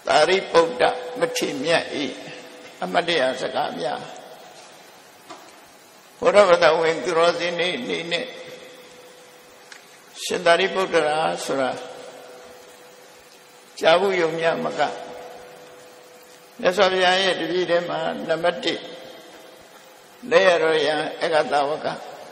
သာရိပုတ္တမထေရမြတ်ဤအမတ်တရားစကားများဘုရားဗဒဝင်သူတော်စင်နေနဲ့ရှင်သာရိပုတ္တရာဆိုတာကြာဘူးယုံမြမကမြတ်စွာဘုရားရဲ့တပည့်ထဲမှာနံပါတ်1လက်ရတော်ရအက္ခတဝက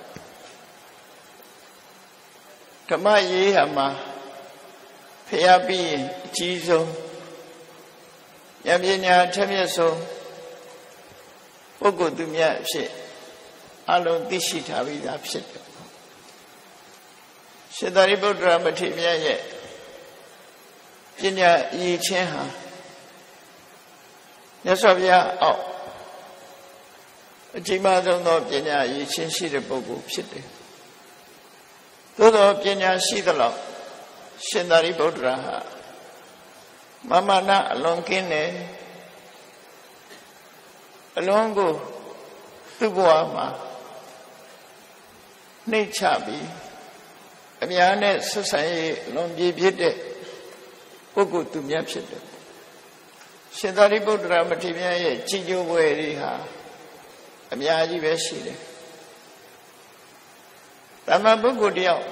ဓမ္မရေးဟာမှာဖျားပြီးရင်အကြီးဆုံးဉာဏ်ပညာထက်မြက်ဆုံးပုဂ္ဂိုလ်သူမြတ်အဖြစ်အလုံးသိရှိထားပြီးသားဖြစ်တယ်ရှင်သာရိပုတ္တရာမထေရမြတ်ရဲ့ပညာရည်ချင်းဟာမြတ်စွာဘုရားအောက်အကြီးမားဆုံးသောပညာရည်ချင်းရှိတဲ့ပုဂ္ဂိုလ်ဖြစ်တယ်သို့သောပညာရှိသလောက်ရှင်သာရိပုတ္တရာဟာမမနာအလွန်ကင်းတယ်အလွန်ကိုသူ့ဘဝမှာနှိမ့်ချပြီးအများနဲ့ဆက်ဆံရေးလွန်ပြေပြည့်တဲ့ပုဂ္ဂိုလ်သူမြတ်ဖြစ်တယ်ရှင်သာရိပုတ္တရာမထေရမြတ်ရဲ့ကြည်ညိုပွဲတွေဟာအများကြီးပဲရှိတယ်ဓမ္မပုဂ္ဂိုလ်တယောက်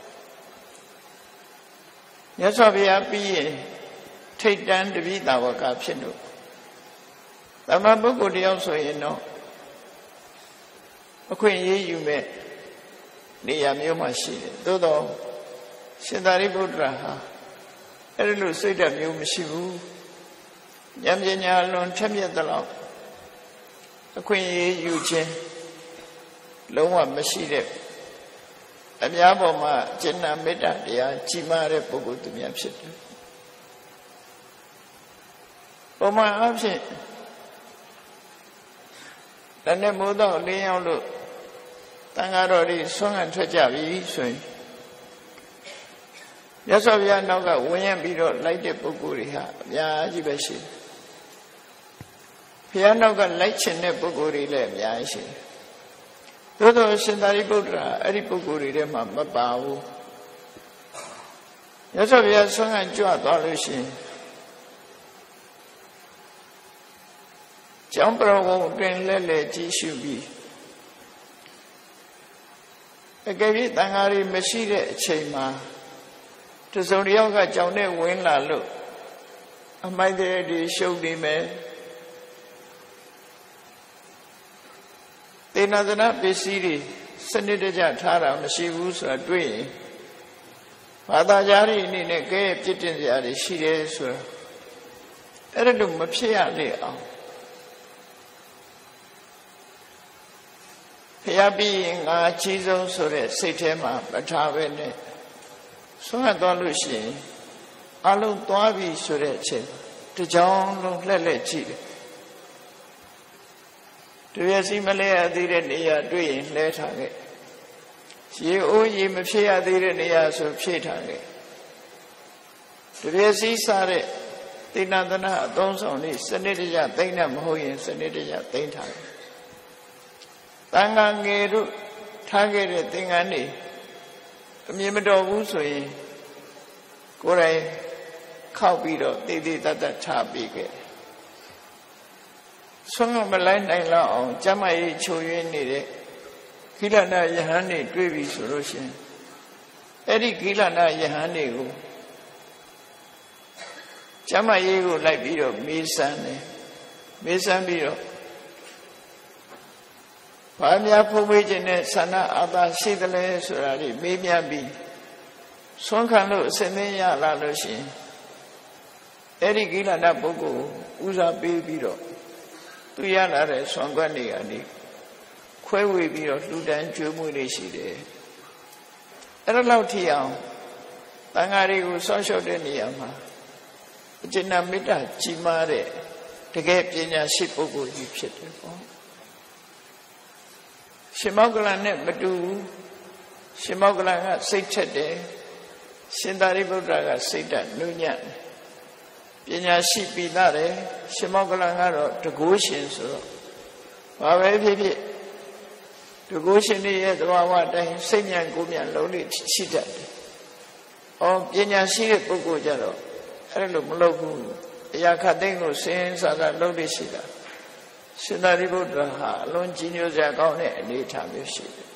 မြတ်စွာဘုရားပြီးရင်ထိတ်တန်းတပိသာဝကဖြစ်လို့ဓမ္မပုဂ္ဂိုလ်တယောက်ဆိုရင်တော့အခွင့်အရေးယူမဲ့နေရာမျိုးမှာရှိတယ်သို့တော့ရှင်သာရိပုတ္တရာဟာအဲ့လိုစိတ်ဓာတ်မျိုးမရှိဘူးဉာဏ်ပညာလွန်ထက်မြက်သလောက်အခွင့်အရေးယူခြင်းလုံးဝမရှိတဲ့အများပေါ်မှာကျင့်နာမေတ္တာတရားကြီးမားတဲ့ပုဂ္ဂိုလ်သူများဖြစ်တယ်ပုံမှန်အားဖြင့်တနေ့မိုးတော့လင်းရောက်လို့တန်ဃာတော်တွေဆွမ်းခံထွက်ကြပြီဆိုရင်မြတ်စွာဘုရားနောက်ကဝင်ရပြီးတော့လိုက်တဲ့ပုဂ္ဂိုလ်တွေဟာအများကြီးပဲရှိတယ်ဘုရားနောက်ကလိုက်ချင်တဲ့ပုဂ္ဂိုလ်တွေလည်းအများကြီးရှိတယ်သို့သောရှင်သာရိပုတ္တရာအဲ့ဒီပုဂ္ဂိုလ်တွေထဲမှာမပါဘူးမြတ်စွာဘုရားဆွမ်းခံကြွသွားလို့ရှိရင်ကျောင်းပရဝုံတွင်လဲလဲကြည့်ရှုပြီးအကယ်၍တန်ဃာတွေမရှိတဲ့အချိန်မှာတစုံတစ်ယောက်ကကြောင်နဲ့ဝင်လာလို့အမိုက်တွေရှုပ်နေမယ်သေနသနာပစ္စည်းတွေစနစ်တကျထားတာမရှိဘူးဆိုတာတွေ့ရင်ဘာသာကြားတွေအနေနဲ့ကဲပြစ်တင်စရာတွေရှိတယ်ဆိုတာအဲ့ဒါလို့မဖြစ်ရလေအောင်ဖျားပြီးရင်ငါအကြီးဆုံးဆိုတဲ့စိတ်ထဲမှာမထားပဲနဲ့ဆွမ်းသွားလို့ရှိရင်အလုံးသွားပြီဆိုတဲ့အချိန်တကြောင်လုံးလှက်လှက်ကြည့်တယ်တပြည့်စီမလဲရသေးတဲ့နေရာတွေ့ရင်လှဲထားခဲ့ရေအိုးရေမဖြစ်ရသေးတဲ့နေရာဆိုဖြည့်ထားခဲ့တပြည့်စီစားတဲ့တိဏ္ဍနာအသုံးဆောင်လေးစနစ်တကျသိမ့်နဲ့မဟုတ်ရင်စနစ်တကျသိမ့်ထားတယ်တန်ခါငယ်တို့ထားခဲ့တဲ့သင်္ကန်းတွေအမြင်မတော်ဘူးဆိုရင်ကိုယ်တိုင်ခောက်ပြီးတော့တည်တည်တတ်တတ်ထားပြီးခဲ့ဆုံးမလိုက်နိုင်လောက်အောင်ကျမကြီးချိုရင်းနေတဲ့ခိလနာယဟန်တွေတွေ့ပြီဆိုလို့ရှိရင်အဲ့ဒီခိလနာယဟန်တွေကိုကျမကြီးကိုလိုက်ပြီးတော့မေးစမ်းတယ်မေးစမ်းပြီးတော့ဘာများဖုံးပေးခြင်းနဲ့ဆန္ဒအာသာရှိသလဲဆိုတာတွေမေးမြန်းပြီးဆွမ်းခံလို့အစင်းသင်းရလာလို့ရှိရင်အဲ့ဒီကိလနာပုဂ္ဂိုလ်ဦးစားပေးပြီးတော့သူရလာတဲ့ဆွမ်းခွက်တွေကနေခွဲဝေပြီးတော့လှူဒန်းကျွေးမွေးနေရှိတယ်အဲ့ဒါလောက်ထိအောင်တန်ဃာတွေကိုဆောက်ရှောက်တဲ့နေရာမှာအကျဉ်းမေတ္တာကြီးမားတဲ့တကယ်ပညာရှိပုဂ္ဂိုလ်ကြီးဖြစ်တယ်ပေါ့ရှင်မောက္ကလန်နဲ့မတူဘူးရှင်မောက္ကလန်ကစိတ်ထက်တယ်ရှင်သာရိပုတ္တရာကစိတ်ဓာတ်နုညံ့ပညာရှိပြီးသားတယ်ရှင်မောက္ကလန်ကတော့တကုရှင်ဆိုတော့ဘာပဲဖြစ်ဖြစ်တကုရှင်ရဲ့သဘာဝတိုင်းစိတ်ဉာဏ်ကိုယ်ဉာဏ်လုံးလေးရှိတတ်တယ်။အော်ပညာရှိတဲ့ပုဂ္ဂိုလ်ကြတော့အဲ့လိုမလုပ်ဘူးအရာခတ်သိမ်းကိုစဉ်းစားတာလုပ်လို့ရှိတာရှင်သာရိပုတ္တရာဟာအလွန်ကြီးညိုစရာကောင်းတဲ့အနေအထားမျိုးရှိတယ်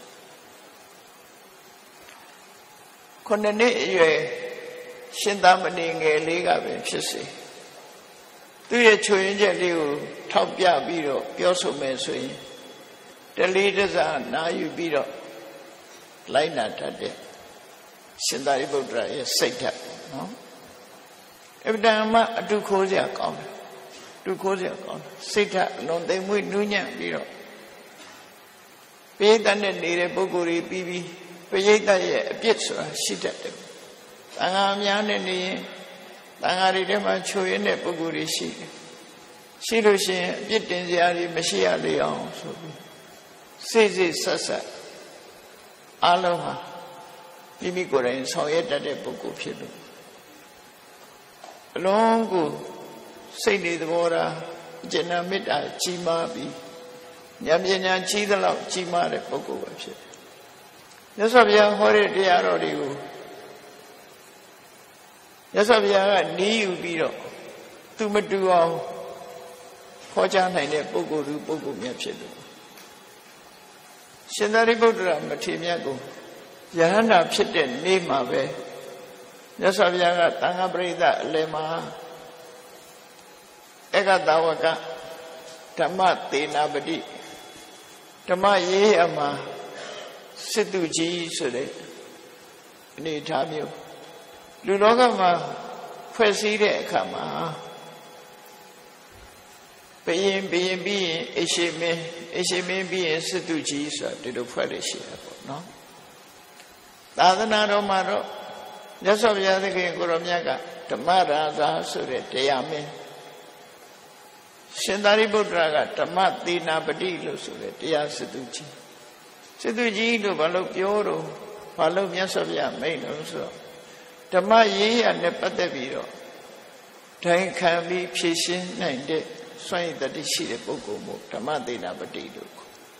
။ခုနှစ်နှစ်အရွယ်ရှင်သာမဏေငယ်လေးကပင်ဖြစ်စေသူရဲ့ချွေရင်းချက်လေးကိုထောက်ပြပြီးတော့ပြောဆိုမယ်ဆိုရင်တလေးတစားနာယူပြီးတော့လိုက်နာတတ်တဲ့ရှင်သာရိပုတ္တရာရဲ့စိတ်ဓာတ်နော်အဗ္ဗဒံမအတုခိုးစရာကောင်းတယ်တူခိုးစရာကောင်းတယ်စိတ်ဓာတ်အလွန်သိမ်မွေ့နူးညံ့ပြီးတော့ပိဋကနဲ့နေတဲ့ပုဂ္ဂိုလ်တွေပြီးပိဋကရဲ့အပြစ်ဆိုတာရှိတတ်တယ်။သံဃာများနဲ့နေရင်သံဃာတွေထဲမှာချိုရင်းတဲ့ပုဂ္ဂိုလ်တွေရှိတယ်။ရှိလို့ရှိရင်အပြစ်တင်စရာတွေမရှိရလေအောင်ဆိုပြီးစိတ်စိတ်ဆက်ဆက်အလုံးဟာမိမိကိုယ်တိုင်ဆောင်ရွက်တတ်တဲ့ပုဂ္ဂိုလ်ဖြစ်လို့အလုံးကိုစိတ်တွေသဘောထားဉာဏ်မေတ္တာကြီးမားပြီးဉာဏ်ပညာကြီးသလောက်ကြီးမားတဲ့ပုဂ္ဂိုလ်ပဲဖြစ်တယ်။မြတ်စွာဘုရားဟောတဲ့တရားတော်တွေကိုမြတ်စွာဘုရားကနီးယူပြီးတော့သူမတူအောင်ဟောကြားနိုင်တဲ့ပုဂ္ဂိုလ်သူပုဂ္ဂိုလ်များဖြစ်တယ်။ရှင်သာရိပုတ္တရာမထေရမြတ်ကိုယဟန္တာဖြစ်တဲ့နေ့မှာပဲမြတ်စွာဘုရားကသံဃာပရိသတ်အလယ်မှာဧကတဝကဓမ္မသေနာပတိဓမ္မရေးအမှာစစ်သူကြီးဆိုတဲ့အနေအထားမျိုးလူလောကမှာဖွဲ့စည်းတဲ့အခါမှာဘယင်ပြီးရင်အရှိမင်းပြီးရင်စစ်သူကြီးဆိုတာဒီလိုဖွဲ့လို့ရှိတာပေါ့နော်သာသနာတော်မှာတော့မြတ်စွာဘုရားသခင်ကိုရောမြတ်ကဓမ္မရာဇာဆိုတဲ့တရားမင်းရှင်သာရိပုတ္တရာကဓမ္မသေနာပတိလို့ဆိုတဲ့တရားစစ်သူကြီးလို့ဘာလို့ပြောတော့ဘာလို့မြတ်စွာဘုရားမိန့်လို့ဆိုတော့ဓမ္မရေးရနဲ့ပတ်သက်ပြီးတော့ဒိုင်ခံပြီးဖြည့်ရှင်းနိုင်တဲ့စွမ်းရည်တတိရှိတဲ့ပုဂ္ဂိုလ်မို့ဓမ္မသေနာပတိလို့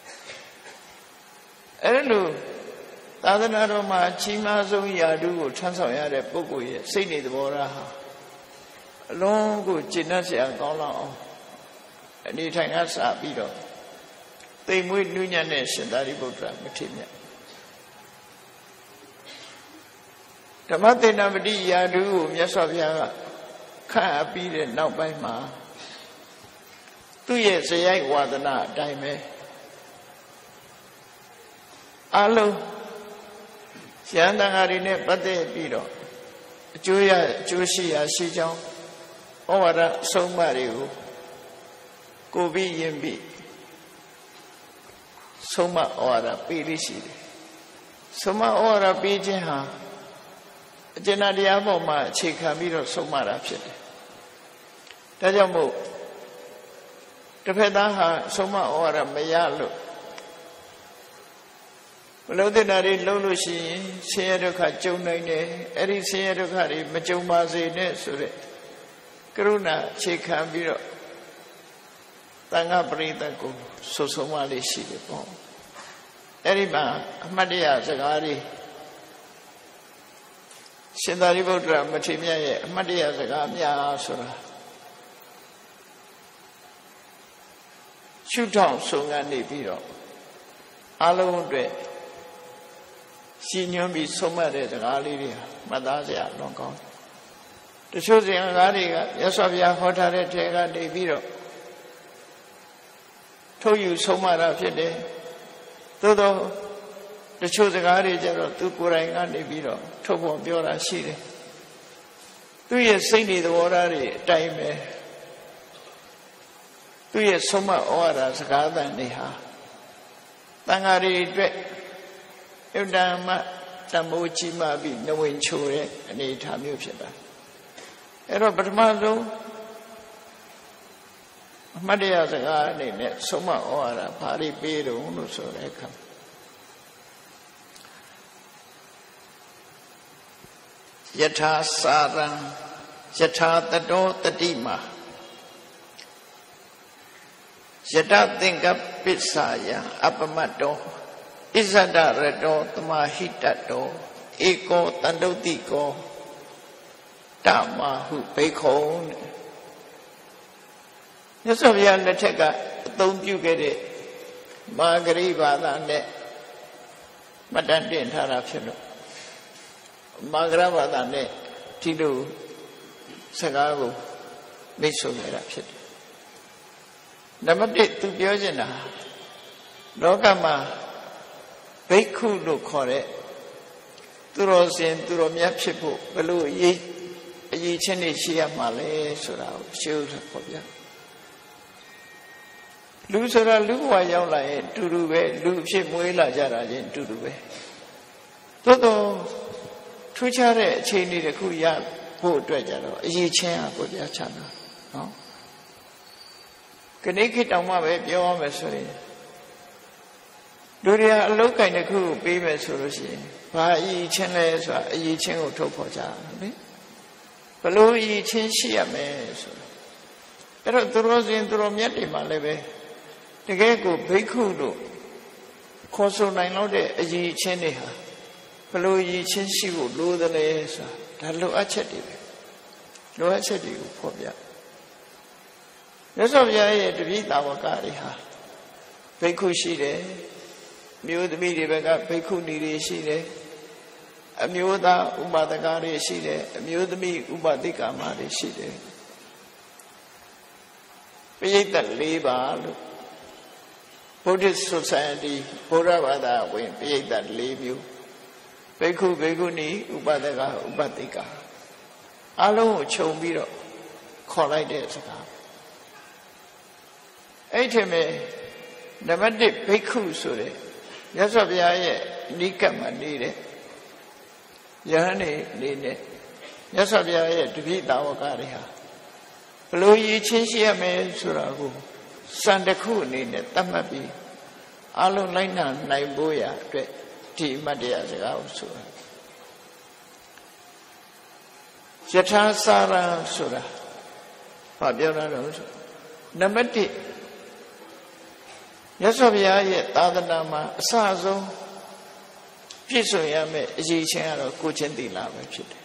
အဲ့လိုသာသနာတော်မှာကြီးမားဆုံးယာတုကိုထမ်းဆောင်ရတဲ့ပုဂ္ဂိုလ်ရဲ့စိတ်နေသဘောထားဟာအလုံးကိုကျင့်တတ်စရာကောင်းလောက်အောင်အနေထိုင်ကစပြီးတော့သိမ်မွေ့နူးညံ့တဲ့ရှင်သာရိပုတ္တရာမထေရမြတ်ဓမ္မသေနာပတိယာတုကိုမြတ်စွာဘုရားကခန့်အပ်ပြီးတဲ့နောက်ပိုင်းမှာသူ့ရဲ့ဇယိုက်ဝါဒနာအတိုင်းပဲအလုံးဉာဏ်တန်ဃာတွေနဲ့ပတ်သက်ပြီးတော့အကျိုးရှိရာရှိကြောင်းဩဝါဒအဆုံးအမတွေကိုကိုပြီးရင်ပြီးဆုံးမဩဝါဒပေးလိရှိတယ်ဆုံးမဩဝါဒပေးခြင်းဟာအကျဉ်းတရားပေါ်မှာအခြေခံပြီးတော့ဆုံးမတာဖြစ်တယ်ဒါကြောင့်မို့တစ်ဖက်သားဟာဆုံးမဩဝါဒမရလို့မလို့တဲ့နာတွေလုံးလို့ရှိရင်ဆင်းရဲဒုက္ခကြုံနိုင်တယ်အဲ့ဒီဆင်းရဲဒုက္ခတွေမကြုံပါစေနဲ့ဆိုတဲ့ကရုဏာအခြေခံပြီးတော့သံဃာပရိသတ်ကိုဆုဆုံးမလေးရှိတယ်ပေါ့အဲ့ဒီမှာအမှတ်တရစကားတွေရှင်သာရိပုတ္တရာမထေရမြတ်ရဲ့အမှတ်တရစကားများဆိုတာရှုထောင့်ဆုံးကနေပြီးတော့အလုံးအတွက်ရှင်းညွှန်းပြီးဆုံးမတဲ့စကားလေးတွေမှတ်သားစရာလွန်ကောင်းတချို့စကားတွေကမြတ်စွာဘုရားဟောထားတဲ့ထဲကနေပြီးတော့ထုတ်ယူဆုံးမတာဖြစ်တယ်သို့သောတချို့စကားတွေကျတော့သူကိုယ်တိုင်ကနေပြီးတော့ထုတ်ဖော်ပြောတာရှိတယ်သူရဲ့စိတ်နေသဘောထားတွေအတိုင်းပဲသူရဲ့ဆုံးမဩဝါဒစကားသံတွေဟာတန်ဃာတွေအတွက်ဥဒ္ဒမတမိုးကြီးမှပြီးနဝင်ချိုတဲ့အနေအထားမျိုးဖြစ်တာအဲ့တော့ပထမဆုံးအမှတ်တရစကားအနေနဲ့ဆုံးမဩဝါဒဘာတွေပေးတုံးလို့ဆိုတဲ့အခါယထာစာရံယထာတတောတတိမာယတသင်္ကပိစ္ဆာယံအပမတ္တောဣဇဒရတောသမာဟိတတောဧကောတန္တုတိကောတမဟုဘိက္ခုံမြတ်စွာဘုရားလက်ထက်ကအသုံးပြုခဲ့တဲ့မာဂရိဘာသာနဲ့မှတ်တမ်းတင်ထားတာဖြစ်လို့မာဂရဘာသာနဲ့ဒီလိုစကားကိုမိတ်ဆွေရတာဖြစ်တယ်နံပါတ်1သူပြောချင်တာလောကမှာဘိက္ခုလို့ခေါ်တဲ့သူတော်စင်သူတော်မြတ်ဖြစ်ဖို့ဘယ်လိုအရေးချင်းတွေရှိရမှာလဲဆိုတာကိုရှင်းလို့ပေါ့ဗျာလူဆိုတာလူဘဝရောက်လာရင်တူတူပဲလူအဖြစ်မွေးလာကြတာချင်းတူတူပဲသို့တော့ထူးခြားတဲ့အခြေအနေတစ်ခုရဖို့အတွက်ကြတော့အရေးချင်းอ่ะပေါ့ဗျာချမ်းသာနော်ခဏခေတ်တောင်မှပဲပြောရမယ်ဆိုရင်လူတွေကအလုတ်ကင်တစ်ခုကိုပေးမယ်ဆိုလို့ရှိရင်ဘာအရေးချင်းလဲဆိုတာအရေးချင်းကိုထုတ်ဖော်ကြတာလေဘလို့အရေးချင်းရှိရမယ်ဆိုတော့အဲ့တော့သူတော်စင်သူတော်မြတ်တွေမှာလည်းပဲတကယ်ကိုဘိက္ခုတို့ခေါ်ဆိုနိုင်လို့တဲ့အရေးချင်းတွေဟာဘလို့အရေးချင်းရှိဖို့လိုသလဲဆိုတာဒါလိုအပ်ချက်တွေပဲလိုအပ်ချက်တွေကိုဖော်ပြမြတ်စွာဘုရားရဲ့တပည့်တာဝကတွေဟာဘိက္ခုရှိတယ်မျိုးသမီးတွေဘက်ကဘိက္ခုနီတွေရှိတယ်အမျိုးသားဥပဒကတွေရှိတယ်အမျိုးသမီးဥပတိကာမတွေရှိတယ်ပရိသတ်၄ပါးလို့ Buddhist Society ဘုရားဘာသာဝင်ပရိသတ်၄မျိုးဘိက္ခုဘိက္ခုနီဥပဒကဥပတိကာအလုံးကိုခြုံပြီးတော့ခေါ်လိုက်တဲ့စကားအဲ့ထင်မဲ့နံပါတ်1ဘိက္ခုဆိုတဲ့မြတ်စွာဘုရားရဲ့နိကတ်မှာနေတဲ့ယဟန်နေနဲ့မြတ်စွာဘုရားရဲ့တပည့်တာဝကတွေဟာဘလို့ရည်ချင်းရှိရမယ်ဆိုတာကိုစံတစ်ခုအနေနဲ့သတ်မှတ်ပြီးအလုံးလိုက်နာနိုင်ဖို့ရအတွက်ဒီအမတ်တရားစကားကိုဆိုတာယထာစာရံဆိုတာဘာပြောတာလဲဆိုနံပါတ်1မြတ်စွာဘုရားရဲ့သာသနာမှာအစအဆုံးပြည့်စုံရမယ့်အရေးချင်းကတော့ကိုချင်းသီလပဲဖြစ်တယ်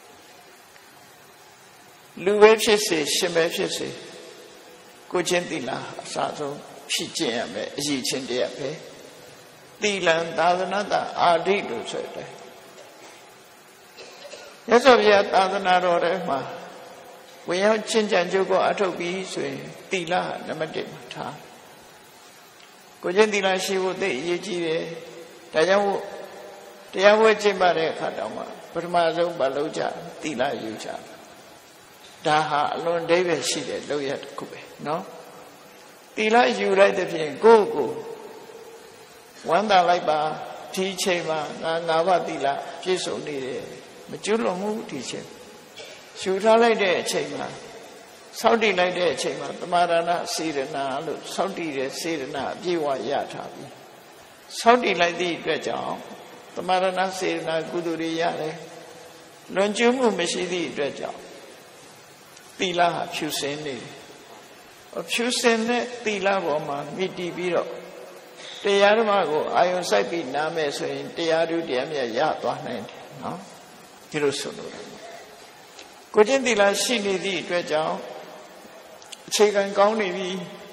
လူပဲဖြစ်စေရှင်ပဲဖြစ်စေကိုချင်းသီလအစအဆုံးဖြစ်ကျင့်ရမယ်အရေးချင်းတရားပဲသီလံသာသနာတအာဓိလို့ဆိုတယ်မြတ်စွာဘုရားသာသနာတော်ထဲမှာဝင်ရောက်ချင်းကြံကြုတ်ကိုအထုတ်ပြီးဆိုရင်သီလနံပါတ်1မှာထားကိုချင်းသီလရှိဖို့သိအရေးကြီးတယ်ဒါကြောင့်တရားဝဲကျင့်ပါတဲ့အခါတောင်မှပထမဆုံးမလုပ်ကြသီလယူကြဒါဟာအလွန်အဓိပ္ပာယ်ရှိတဲ့လုပ်ရတစ်ခုပဲနော်သီလယူလိုက်တဲ့ဖြင့်ကိုယ့်ကိုဝမ်းသာလိုက်ပါဒီချိန်မှာငါးပါးသီလပြည့်စုံနေတယ်မကျွလွန်မှုဒီချိန်ယူထားလိုက်တဲ့အချိန်မှာစောင့်တည်လိုက်တဲ့အချိန်မှာတမာရဏစေရနာလို့စောင့်တည်တဲ့စေရနာအပြည့်ဝရထားပြီစောင့်တည်လိုက်သည့်အတွက်ကြောင့်တမာရဏစေရနာကုသိုလ်တွေရတယ်လွန်ကျူးမှုမရှိသည့်အတွက်ကြောင့်သီလဟာဖြူစင်နေတယ်ဖြူစင်တဲ့သီလပေါ်မှာမိတည်ပြီးတော့တရားဓမ္မကိုအာယုံစိုက်ပြီးနားမယ်ဆိုရင်တရားဓုတရားမြတ်ရသွားနိုင်တယ်နော်ဒီလိုဆိုလို့ကိုချင်းသီလရှိနေသည့်အတွက်ကြောင့်အခြေခံကောင်းနေပြီ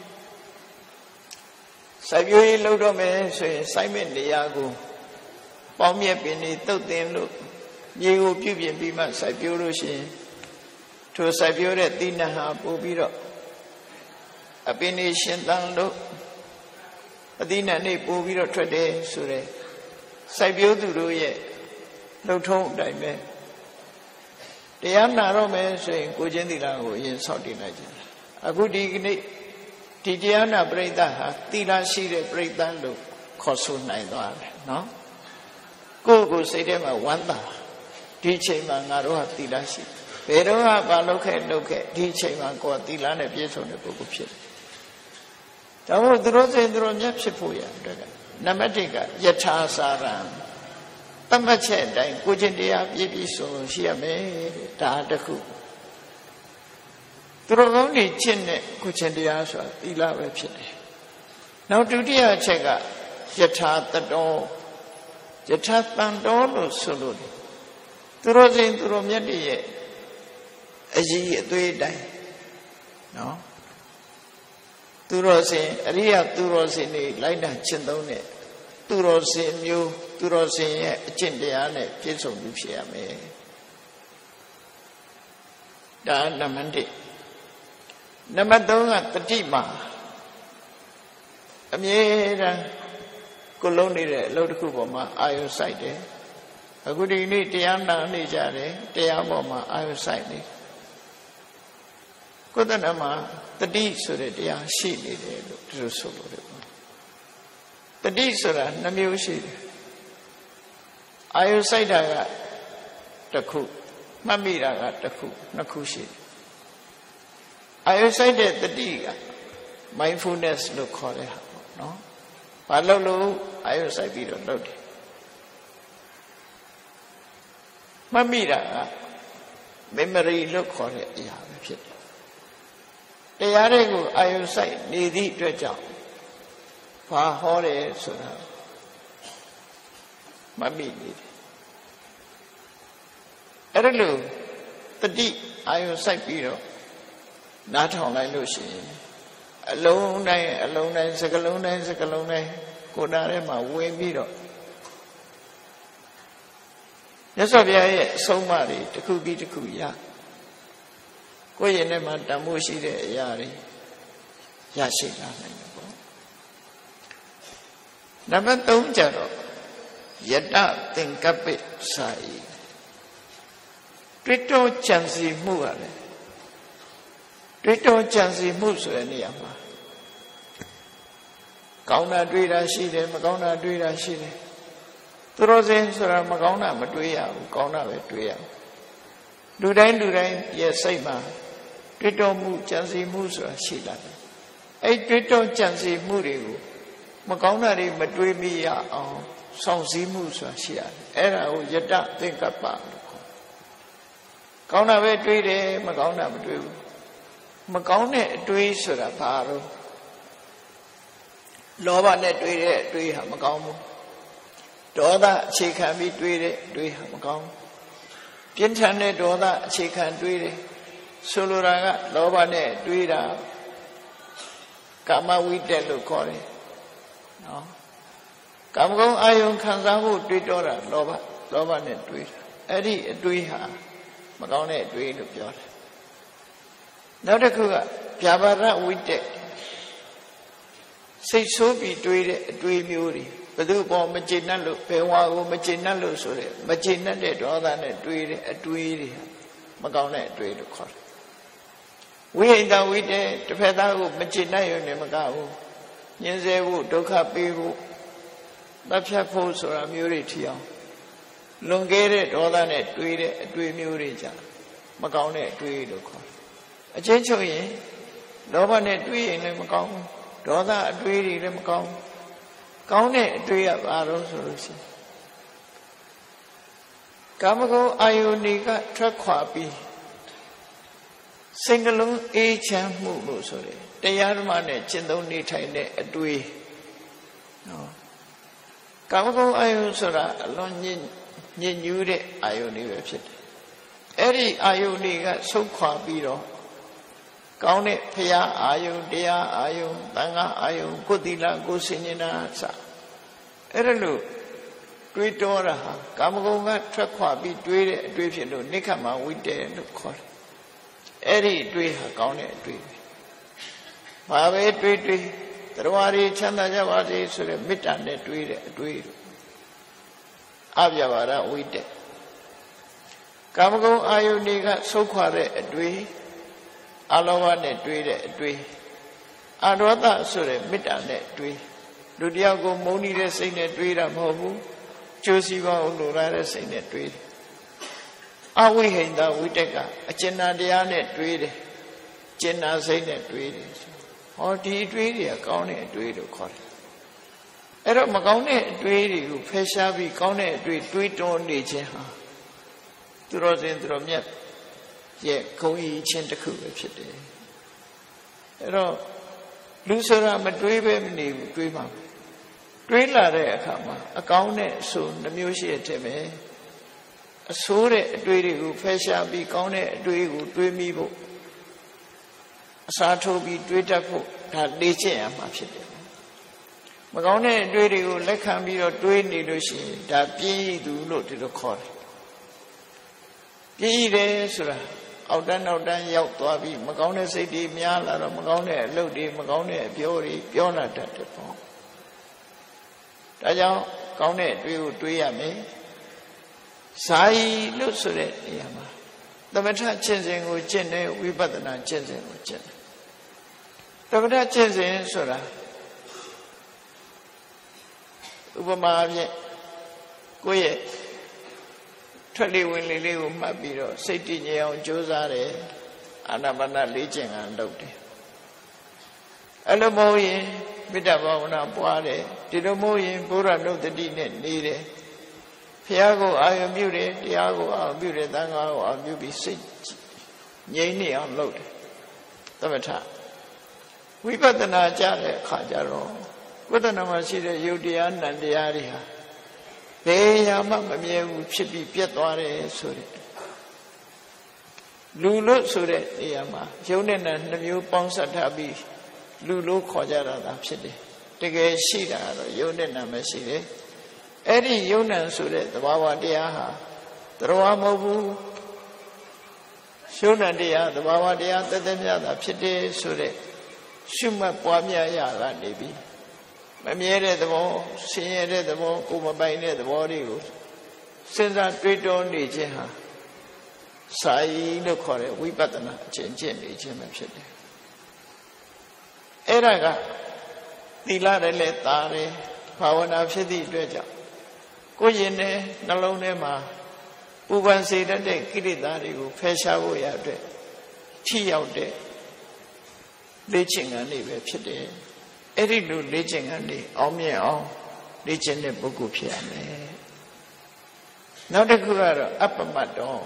စိုက်ပျိုးရေးလုပ်တော့မယ်ဆိုရင်စိုက်မဲ့နေရာကိုပေါင်းမြက်ပင်တွေတုတ်တင်လို့မြေကိုပြုပြင်ပြီးမှစိုက်ပျိုးလို့ရှိရင်ထိုစိုက်ပျိုးတဲ့သီးနှံဟာပို့ပြီးတော့အပင်တွေရှင်သန်လို့အသီးနှံတွေပို့ပြီးတော့ထွက်တယ်ဆိုတဲ့စိုက်ပျိုးသူတို့ရဲ့လှုပ်ထုံးအတိုင်းပဲတရားနာတော့မယ်ဆိုရင်ကိုချင်းသီလကိုအရင်ဆောက်တည်လိုက်ကြတယ်အခုဒီကနေ့ဒီတရားနာပရိသတ်ဟာသီလရှိတဲ့ပရိသတ်လို့ခေါ်ဆိုနိုင်သွားတယ်နော်ကိုယ့်ကိုယ်စိတ်ထဲမှာဝမ်းသာဒီချိန်မှာငါတို့ဟာသီလရှိဘယ်တော့မှဘာလုပ်ခဲ့ဒီချိန်မှာကိုယ်သီလနဲ့ပြည့်စုံတဲ့ပုဂ္ဂိုလ်ဖြစ်တယ်ဒါမို့သူတို့စိတ်သူတို့မြတ်ဖြစ်ဖို့ရတဲ့နံပါတ်1ကယထာစာရံတတ်မှတ်ချက်အတိုင်းကိုချင်းတရားပြည့်ပြည့်စုံစုံရှိရမယ်ဒါတခုသူတော်ကောင်းတွေကျင့်တဲ့ကိုချင်းတရားဆိုတာသီလပဲဖြစ်တယ်နောက်ဒုတိယအချက်ကယထာတတောယထာတန်တောလို့ဆိုလို့သူတော်စင်သူတော်မြတ်တွေရဲ့အကြီးအသေးတိုင်းနော်သူတော်စင်အရိယသူတော်စင်တွေလိုက်နာကျင့်သုံးတဲ့သူတော်စင်မျိုးသူတော်စင်ရဲ့အကျင့်တရားနဲ့ပြည့်စုံမှုဖြစ်ရမယ်ဒါနံပါတ်1နံပါတ်3ကတတိမာအမြဲတမ်းကိုလုံးနေတဲ့အလုပ်တစ်ခုပေါ်မှာအာရုံစိုက်တယ်အခုဒီနေ့တရားနာနေကြတယ်တရားပေါ်မှာအာရုံစိုက်နေကိုယ်တဏ္ဍမှာတတိဆိုတဲ့တရားရှိနေတယ်လို့ဒီလိုဆိုလို့ရတယ်တတိဆိုတာနှမျိုးရှိတယ်အာယုစိုက်တာကတစ်ခုမှတ်မိတာကတစ်ခုနှစ်ခုရှိတယ်အာယုစိုက်တဲ့တတိက mindfulness လို့ခေါ်တဲ့ဟာပေါ့နော်ဘာလို့အာယုစိုက်ပြီးတော့လုပ်တယ်မှတ်မိတာက memory လို့ခေါ်တဲ့အရာပဲဖြစ်တယ်တရားတွေကိုအာယုစိုက်နေသည့်အတွက်ကြောင့်ဘာဟောတယ်ဆိုတာမမိနေတယ်အဲ့ဒါလို့တတိအာယုစိုက်ပြီးတော့နားထောင်လိုက်လို့ရှိရင်အလုံးတိုင်းစကလုံးတိုင်းကိုယ်နာထဲမှာဝင်ပြီးတော့မြတ်စွာဘုရားရဲ့အဆုံးအမတွေတစ်ခုပြီးတစ်ခုရကိုယ့်ရဲ့နဲ့မှာတန်ဖိုးရှိတဲ့အရာတွေရရှိလာနိုင်တယ်ပေါ့နံပါတ်3ကျတော့ယတသင်္ကပ္ပိစာယီတွေ့တော့ကြံစီမှုရတယ်တွေ့တော့ကြံစီမှုဆိုတဲ့နေရာမှာကောင်းတာတွေ့တာရှိတယ်မကောင်းတာတွေ့တာရှိတယ်သူတော်စင်ဆိုတာမကောင်းတာမတွေ့ရဘူးကောင်းတာပဲတွေ့ရလူတိုင်းရဲ့စိတ်မှာတွေ့တော့မှုကြံစီမှုဆိုတာရှိလာတယ်အဲ့တွေ့တော့ကြံစီမှုတွေကိုမကောင်းတာတွေမတွေးမိရအောင်စောင့်စည်းမှုဆိုတာရှိရတယ်အဲ့ဒါကိုယတသင်္ကပ္ပလို့ခေါ်ကောင်းတာပဲတွေးတယ်မကောင်းတာမတွေးဘူးမကောင်းတဲ့အတွေးဆိုတာဘာလို့လောဘနဲ့တွေးတဲ့အတွေးဟာမကောင်းဘူးဒေါသအခြေခံပြီးတွေးတဲ့အတွေးဟာမကောင်းဘူးပြင်းထန်တဲ့ဒေါသအခြေခံတွေးတယ်ဆိုလိုတာကလောဘနဲ့တွေးတာကာမဝိတက်လို့ခေါ်တယ်နော်ကာမဂုဏ်အာယုံခံစားဖို့တွေးတော့တာလောဘနဲ့တွေးတာအဲ့ဒီအတွေးဟာမကောင်းတဲ့အတွေးလို့ပြောတယ်နောက်တစ်ခုကဗျာပါဒဝိတက်စိတ်ဆိုးပြီးတွေးတဲ့အတွေးမျိုးတွေဘယ်သူပေါ်မကျေနပ်လို့ဘယ်ဝါကိုမကျေနပ်လို့ဆိုတဲ့မကျေနပ်တဲ့ဒေါသနဲ့တွေးတဲ့အတွေးတွေမကောင်းတဲ့အတွေးလို့ခေါ်တယ်ဝိဟိတဝိတက်တစ်ဖက်သားကိုမကျေနပ်ရုံနဲ့မကဘူးညှင်းဆဲဖို့ဒုက္ခပေးဖို့တပ်ဖြတ်ဖို့ဆိုတာမျိုးတွေထီအောင်လွန်ခဲ့တဲ့ဒေါသနဲ့တွေးတဲ့အတွေးမျိုးတွေကြမကောင်းတဲ့အတွေးလို့ခေါ်တယ်အချင်းချုပ်ရင်လောဘနဲ့တွေးရင်လည်းမကောင်းဘူးဒေါသအတွေးတွေလည်းမကောင်းဘူးကောင်းတဲ့အတွေးကဘာလို့ဆိုလို့ရှိရင်ကာမဂုဏ်အာယုန်တွေကထွက်ခွာပြီးစိတ်နှလုံးအေးချမ်းမှုလို့ဆိုတယ်တရားဓမ္မနဲ့ကျင့်သုံးနေထိုင်တဲ့အတွေ့နော်ကာမဂုဏ်အာယုန်ဆိုတာအလွန်ညစ်ညူးတဲ့အာယုန်တွေပဲဖြစ်တယ်အဲ့ဒီအာယုန်တွေကဆုတ်ခွာပြီးတော့ကောင်းတဲ့ဖရာအာယုန်တရားအာယုန်သံဃာအာယုန်ကိုယ်သီလကိုယ်စင်ញနာစအဲ့ဒါလို့တွေးတောတာဟာကာမဂုဏ်ကထွက်ခွာပြီးတွေးတဲ့အတွေးဖြစ်လို့နိက္ခမဝိတ္တလို့ခေါ်တယ်အဲ့ဒီအတွေးဟာကောင်းတဲ့အတွေးပဲဘာပဲတွေးတရားတွေချမ်းသာကြပါစေဆိုတဲ့မေတ္တာနဲ့တွေးတဲ့အတွေးတို့အဗျာပါဒဝိတ္တကာမဂုဏ်အာယုန်တွေကဆုတ်ခွာတဲ့အတွေးအလောဘနဲ့တွေးတဲ့အတွေးအဒေါသဆိုတဲ့မေတ္တာနဲ့တွေးလူတယောက်ကိုမုန်းနေတဲ့စိတ်နဲ့တွေးတာမဟုတ်ဘူးကျိုးစီးပွားအောင်လိုလားတဲ့စိတ်နဲ့တွေးတယ်အဝိဟိန္ဒဝိတ္တကအကျဉ်းတရားနဲ့တွေးတယ်ကျဉ်းနာစိတ်နဲ့တွေးတယ်ဟောဒီအတွေးတွေကကောင်းတဲ့အတွေးလို့ခေါ်တယ်အဲ့တော့မကောင်းတဲ့အတွေးတွေကိုဖယ်ရှားပြီးကောင်းတဲ့အတွေးတွေးတောနေခြင်းဟာသူတော်စင်သူတော်မြတ်ရဲ့ဂုဏ်ဤချင်းတစ်ခုပဲဖြစ်တယ်အဲ့တော့လူဆိုတာမတွေးပဲမနေဘူးတွေးပါမယ်တွေးလာတဲ့အခါမှာအကောင်းနဲ့အဆိုးနှမျိုးရှိတဲ့ပဲအဆိုးတဲ့အတွေးတွေကိုဖယ်ရှားပြီးကောင်းတဲ့အတွေးကိုတွေးမိဖို့အစားထိုးပြီးတွေးတတ်ဖို့ဒါလေ့ကျင့်ရမှာဖြစ်တယ်မကောင်းတဲ့အတွေးတွေကိုလက်ခံပြီးတော့တွေးနေလို့ရှိရင်ဒါပြင်းရည်သူလို့ဒီလိုခေါ်တယ်ပြင်းရည်တယ်ဆိုတာအောက်တန်းနောက်တန်းရောက်သွားပြီးမကောင်းတဲ့စိတ်တွေများလာတော့မကောင်းတဲ့အလုပ်တွေမကောင်းတဲ့အပြောတွေပြောလာတတ်တယ်ပေါ့ဒါကြောင့်ကောင်းတဲ့အတွေးကိုတွေးရမယ်ဇာယီလို့ဆိုတဲ့နေရာမှာသမထကျင့်စဉ်ကိုကျင့်တယ်ဝိပဿနာကျင့်စဉ်ကိုကျင့်တယ်သမထကျင့်စဉ်ဆိုတာဥပမာဖြင့်ကိုယ့်ရဲ့ထွက်လေဝင်လေလေးကိုမှတ်ပြီးတော့စိတ်တည်ငြိမ်အောင်ကြိုးစားတယ်အာနာပါနလေ့ကျင့်အောင်လုပ်တယ်အဲ့လိုမဟုတ်ရင်မေတ္တာဘာဝနာပွားတယ်ဒီလိုမဟုတ်ရင်ဘုရားနုတ္တိနဲ့နေတယ်ဘုရားကိုအာရုံပြုတယ်တရားကိုအာရုံပြုတယ်သံဃာကိုအာရုံပြုပြီးစိတ်ငြိမ်နေအောင်လုပ်တယ်သမထဝိပဿနာကြတဲ့အခါကျတော့ဝိပဿနာမှာရှိတဲ့ယုတ်တရားနံတရားတွေဟာဘယ်ရာမှမမြဲဘူးဖြစ်ပြီးပြတ်သွားတယ်ဆိုတဲ့လူလို့ဆိုတဲ့နေရာမှာယုတ်နဲ့နံနှစ်မျိုးပေါင်းစပ်ထားပြီးလူလို့ခေါ်ကြတာသာဖြစ်တယ်တကယ်ရှိတာကတော့ယုတ်နဲ့နံပဲရှိတယ်အဲ့ဒီယုတ်နံဆိုတဲ့သဘာဝတရားဟာတရားမဟုတ်ဘူးယုတ်နံတရားသဘာဝတရားတသက်မြတ်တာဖြစ်တယ်ဆိုတဲ့ရှုမှတ်ပွားများရတာနေပြီမမြဲတဲ့သဘောဆင်းရဲတဲ့သဘောကိုမပိုင်တဲ့သဘောတွေကိုစဉ်းစားတွေးတောနေခြင်းဟာစာယီလို့ခေါ်တဲ့ဝိပဿနာအကျင့်ကျင့်နေခြင်းပဲဖြစ်တယ်အဲ့ဒါကသီလလည်းလည်းသာတယ်ဘာဝနာဖြစ်သည့်အတွက်ကြောင့်ကိုယ်ရင်နဲ့နှလုံးထဲမှာပူပန်စေတတ်တဲ့ကိလေသာတွေကိုဖယ်ရှားဖို့ရအတွက်ထိရောက်တဲ့လေ့ကျင့်ခန်းလေးပဲဖြစ်တယ်အဲ့ဒီလိုလေ့ကျင့်ခန်းလေးအောင်မြင်အောင်လေ့ကျင့်တဲ့ပုဂ္ဂိုလ်ဖြစ်ရမယ်နောက်တစ်ခုကတော့အပ္ပမတ္တော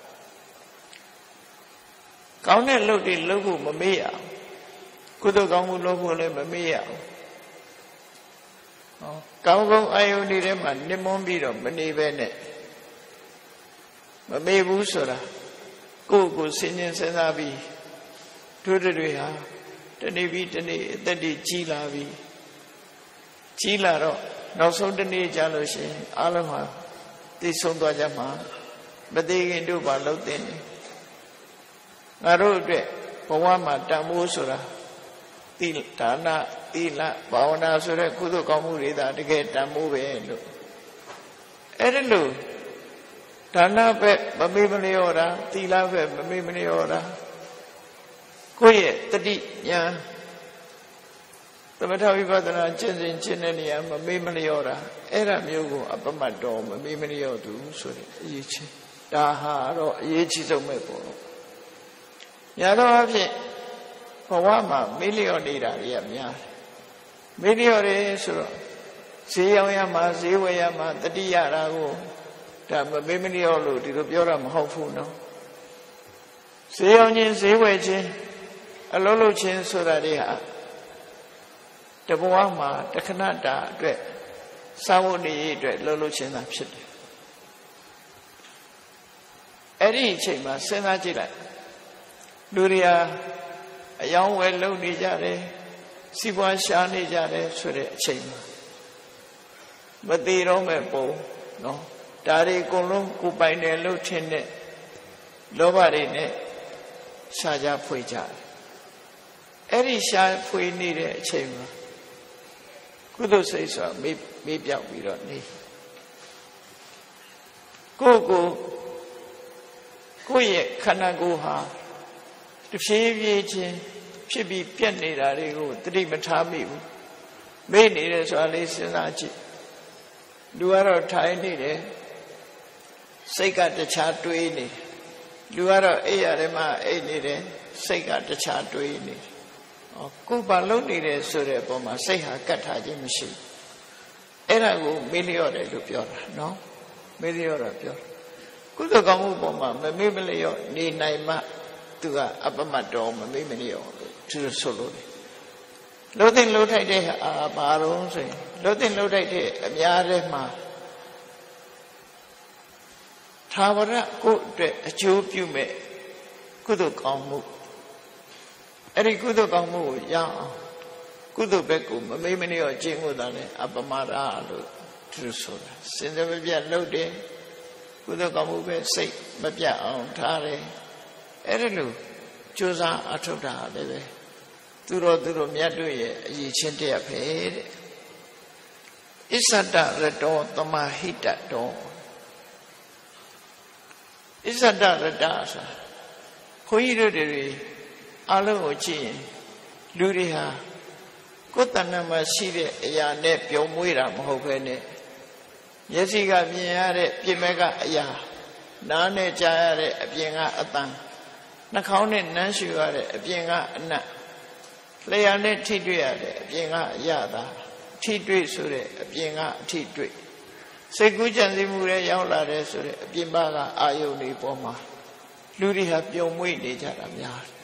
ကောင်းတဲ့လုပ်တွေလုပ်ဖို့မမေ့ရအောင်ကုသိုလ်ကောင်းမှုလုပ်ဖို့လည်းမမေ့ရအောင်ကောင်းကောင်းအာယုန်တွေထဲမှာနှိမ့်မွန်းပြီးတော့မနေပဲနဲ့မမေ့ဘူးဆိုတာကိုယ့်ကိုယ်စဉ်းကျင်စဉ်းစားပြီးတို့တွေဟာတနေ့ပြီးတနေ့အသက်တွေကြီးလာပြီကြီးလာတော့နောက်ဆုံးတနေ့ကြာလို့ရှိရင်အားလုံးဟာသိဆုံးသွားကြမှာမသေးခင်တို့ဘာလုပ်တဲ့နေငါတို့အတွက်ဘဝမှာတန်ဖိုးဆိုတာသီလဒါနသီလဘာဝနာဆိုတဲ့ကုသိုလ်ကောင်းမှုတွေဒါတကယ်တန်ဖိုးပဲလို့အဲ့ဒါလို့ဒါနပဲမမေ့မလျော့တာသီလပဲမမေ့မလျော့တာကိုယ့်ရဲ့တတိညာသမထဝိပဿနာကျင့်စဉ်ကျင့်တဲ့နေရာမမေ့မလျော့တာအဲ့ဒါမျိုးကိုအပ္ပမတ္တောမမေ့မလျော့သူဆိုတဲ့အရေးချင်းဒါဟာတော့အရေးကြီးဆုံးပဲပေါ့ညာတော့အဖြစ်ဘဝမှာမေ့လျော့နေတာတွေကများမေ့လျော့တယ်ဆိုတော့ဈေးရောက်ရမှာဈေးဝယ်ရမှာတတိယရာကိုဒါမမေ့မလျော့လို့ဒီလိုပြောတာမဟုတ်ဘူးနော်ဈေးရောက်ခြင်းဈေးဝယ်ခြင်းအလုံးလုံးချင်းဆိုတာတွေဟာတဘဝမှာတခဏတာအတွက်စာဝတ်နေရေးအတွက်လှုပ်လှုပ်ချင်းသာဖြစ်တယ်အဲ့ဒီအချိန်မှာစဉ်းစားကြည့်လိုက်လူတွေဟာအယောင်းဝယ်လုပ်နေကြတယ်စီးပွားရှာနေကြတယ်ဆိုတဲ့အချိန်မှာမသေးတော့မဲ့ပုံနော်ဒါတွေအကုန်လုံးကိုပိုင်တယ်လို့ထင်တဲ့လောဘတွေနဲ့ရှားကြဖွေကြတယ်အဲ့ဒီရှားဖွေနေတဲ့အချိန်မှာကုသိုလ်စိတ်ဆိုတာမေးပြောက်ပြီးတော့နေကိုယ့်ရဲ့ခန္ဓာကိုယ်ဟာတဖြည်းဖြည်းချင်းဖြစ်ပြီးပြက်နေတာတွေကိုသတိမထားမိဘူးမေ့နေတယ်ဆိုတာလေးစဉ်းစားကြည့်လူကတော့ထိုင်နေတယ်စိတ်ကတခြားတွေးနေတယ်လူကတော့အိပ်ရတယ်မှအိပ်နေတယ်စိတ်ကတခြားတွေးနေတယ်ကိုယ်ဘာလုပ်နေတယ်ဆိုတဲ့အပေါ်မှာစိတ်ဟာကတ်ထားခြင်းမရှိဘူးအဲ့ဒါကိုမေ့လျော့တယ်လို့ပြောတာနော်မေ့လျော့တာပြောကုသိုလ်ကောင်းမှုပေါ်မှာမမေ့မလျော့နေနိုင်မှသူကအပ္ပမတ္တောမမေ့မလျော့သူဆိုလို့လို့သိလို့ထိုက်တဲ့ဘာတော့ဆိုရင်လို့သိလို့ထိုက်တဲ့အများထဲမှာသာဝရကိုယ့်အတွက်အကျိုးပြုမဲ့ကုသိုလ်ကောင်းမှုအဲ့ဒီကုသိုလ်ကောင်းမှုကိုရအောင်ကုသိုလ်ဘက်ကိုမမေ့မလျော့ကျင့်မှုသာလဲအပမဒလို့သူဆိုတာစဉ်းမပြတ်လုပ်တယ်ကုသိုလ်ကောင်းမှုပဲစိတ်မပြတ်အောင်ထားတယ်အဲ့ဒါလို့ကြိုးစားအထောက်တာလည်းပဲသူတို့မြတ်တို့ရဲ့အရေးချင်းတရားပဲတဲ့အစ္ဆဒရတောတမဟိတတောအစ္ဆဒရတဆိုခွန်ကြီးတို့တွေအလုံးကိုကြည့်ရင်လူတွေဟာကိုယ်တဏ္ဍမှာရှိတဲ့အရာနဲ့ပြုံမွေးတာမဟုတ်ဘဲနဲ့မျက်စိကမြင်ရတဲ့ပြင်မဲ့ကအရာနားနဲ့ကြားရတဲ့အပြင်ကအတန်နှာခေါင်းနဲ့နမ်းရှူရတဲ့အပြင်ကအနတ်လျှာနဲ့ထိတွေ့ရတဲ့အပြင်ကအရသာထိတွေ့ဆိုတဲ့အပြင်ကအထိတွေ့စိတ်ကူးကြံစည်မှုတွေရောက်လာတဲ့ဆိုတဲ့အပြင်ဘကအာယုန်တွေပေါ်မှာလူတွေဟာပြုံမွေးနေကြတာများတယ်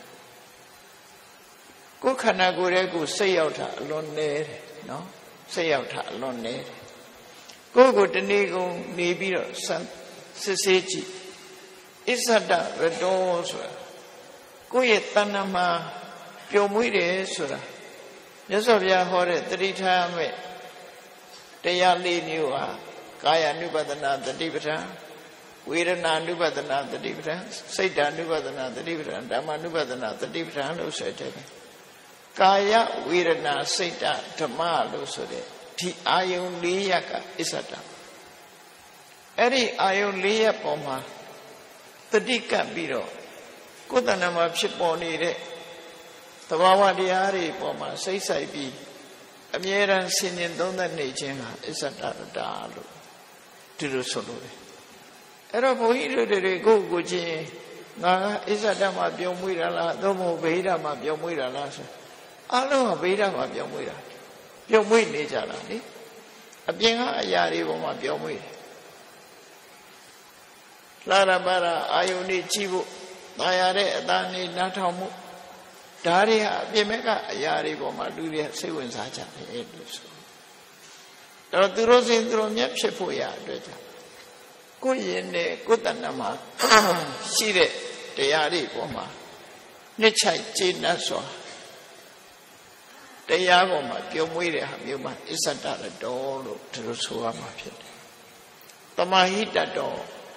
ကိုယ်ခန္ဓာကိုယ်ရဲ့ကိုယ်စိတ်ရောက်တာအလွန်နည်းတယ်နော်စိတ်ရောက်တာအလွန်နည်းတယ်ကိုယ်ကိုတနေ့ကုန်နေပြီးတော့စစ်ဆေးကြည့်အစ္ဆဒရတောဆိုတာကိုယ့်ရဲ့တဏ္ဍမှာပြုံမွေးတယ်ဆိုတာမြတ်စွာဘုရားဟောတဲ့တတိထားမဲ့တရား၄မျိုးဟာကာယ ानु ပဒနာတတိပဋ္ဌာန်ဝေဒနာ ानु ပဒနာတတိပဋ္ဌာန်စိတ် ानु पဒနာတတိပဋ္ဌာန်ဓမ္မ ानु ပဒနာတတိပဋ္ဌာန်လို့ဆိုတဲ့ကာယဝေဒနာစိတ်ဓမ္မလို့ဆိုတဲ့ဒီအာယုန်၄ရပ်ကအစ္ဆဒအဲ့ဒီအာယုန်၄ရပ်ပေါ်မှာတတိကပ်ပြီးတော့ကိုယ်တဏ္ဍမှာဖြစ်ပေါ်နေတဲ့သဘာဝတရားတွေပေါ်မှာစိတ်ဆိုင်ပြီးအမြဲတမ်းဆင်ញင်သုံးသပ်နေခြင်းဟာအစ္ဆဒရတလို့ဒီလိုဆိုလို့တယ်အဲ့တော့ဘုန်းကြီးတို့တွေကိုယ်ချင်းငါကအစ္ဆဒမှာပြုံးမွေးတာလားသို့မဟုတ်ဗေဒမှာပြုံးမွေးတာလားဆိုအလုံးကဗေဒမှာပြုံးမွေးတာပြုံးမွေးနေကြတာလေအပြင်ကအရာတွေပေါ်မှာပြုံးမွေးတယ်လာရပါရအာယုန်ကြီးကြည့်ဖို့တာယာတဲ့အတန်လေးနားထောင်မှုဒါတွေဟာအပြင်ဘက်ကအရာတွေပေါ်မှာလူတွေစိတ်ဝင်စားကြတယ်လို့ဆိုတော့သူတို့စဉ်သူတို့မြတ်ဖြစ်ဖို့ရအတွက်ကြောင့်ကိုယ်ရင်နဲ့ကိုယ်တဏ္ဍမှာရှိတဲ့တရားတွေပေါ်မှာနှစ်ချိုက်ကျေနပ်စွာတရားပေါ်မှာပြုံးမွေးတဲ့ဟာမျိုးမှာအစ္ဆဒရတောလို့သူတို့ဆိုရမှာဖြစ်တယ်တမဟိတတော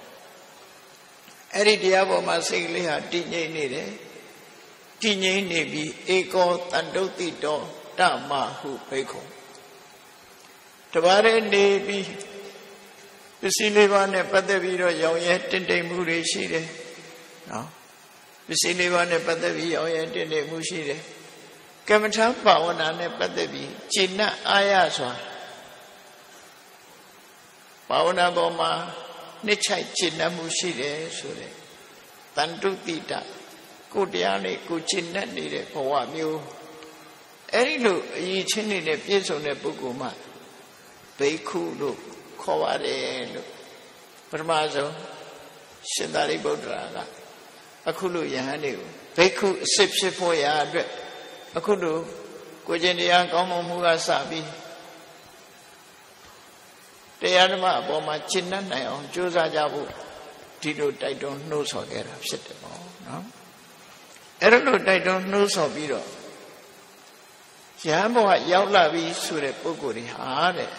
အဲ့ဒီတရားပေါ်မှာစိတ်ကလေးဟာတည်ငြိမ်နေတယ်တည်ငြိမ်နေပြီးဧကောတန္တုတိတောတမဟုဘိက္ခုတပါးရဲ့နေပြီးပစ္စည်းလေးပါးနဲ့ပတ်သက်ပြီးတော့ရောင်ရဲတင့်တယ်မှုတွေရှိတယ်နော်ပစ္စည်းလေးပါးနဲ့ပတ်သက်ပြီးရောင်ရဲတင့်တယ်မှုရှိတယ်ကမ္မထာဘာဝနာနဲ့ပတ်သက်ပြီးကျင့်납အားရစွာဘာဝနာပေါ်မှာနှစ်ချိုက်ကျင့်납မှုရှိတယ်ဆိုတဲ့တန္တုတိတကိုတရားနဲ့ကိုကျင့်납နေတဲ့ဘဝမျိုးအဲ့ဒီလိုအရေးချင်းနေတဲ့ပြည့်စုံတဲ့ပုဂ္ဂိုလ်မှဘိက္ခုလို့ခေါ်ပါတယ်လို့ပထမဆုံးရှင်သာရိပုတ္တရာကအခုလိုယဟန်တွေကိုဘိက္ခုအစစ်ဖြစ်ဖို့ရာအတွက်အခုလိုကိုကျင့်တရားကောင်းမှုကစပြီးတရားဓမ္မအပေါ်မှာကျင့်납နိုင်အောင်ကြိုးစားကြဖို့ဒီလိုတိုက်တွန်းနှိုးဆော်ခဲ့တာဖြစ်တယ်ပေါ့နော်အဲ့လိုတိုက်တွန်းနှိုးဆော်ပြီးတော့ယဟန်ဘဝရောက်လာပြီဆိုတဲ့ပုဂ္ဂိုလ်တွေဟာတဲ့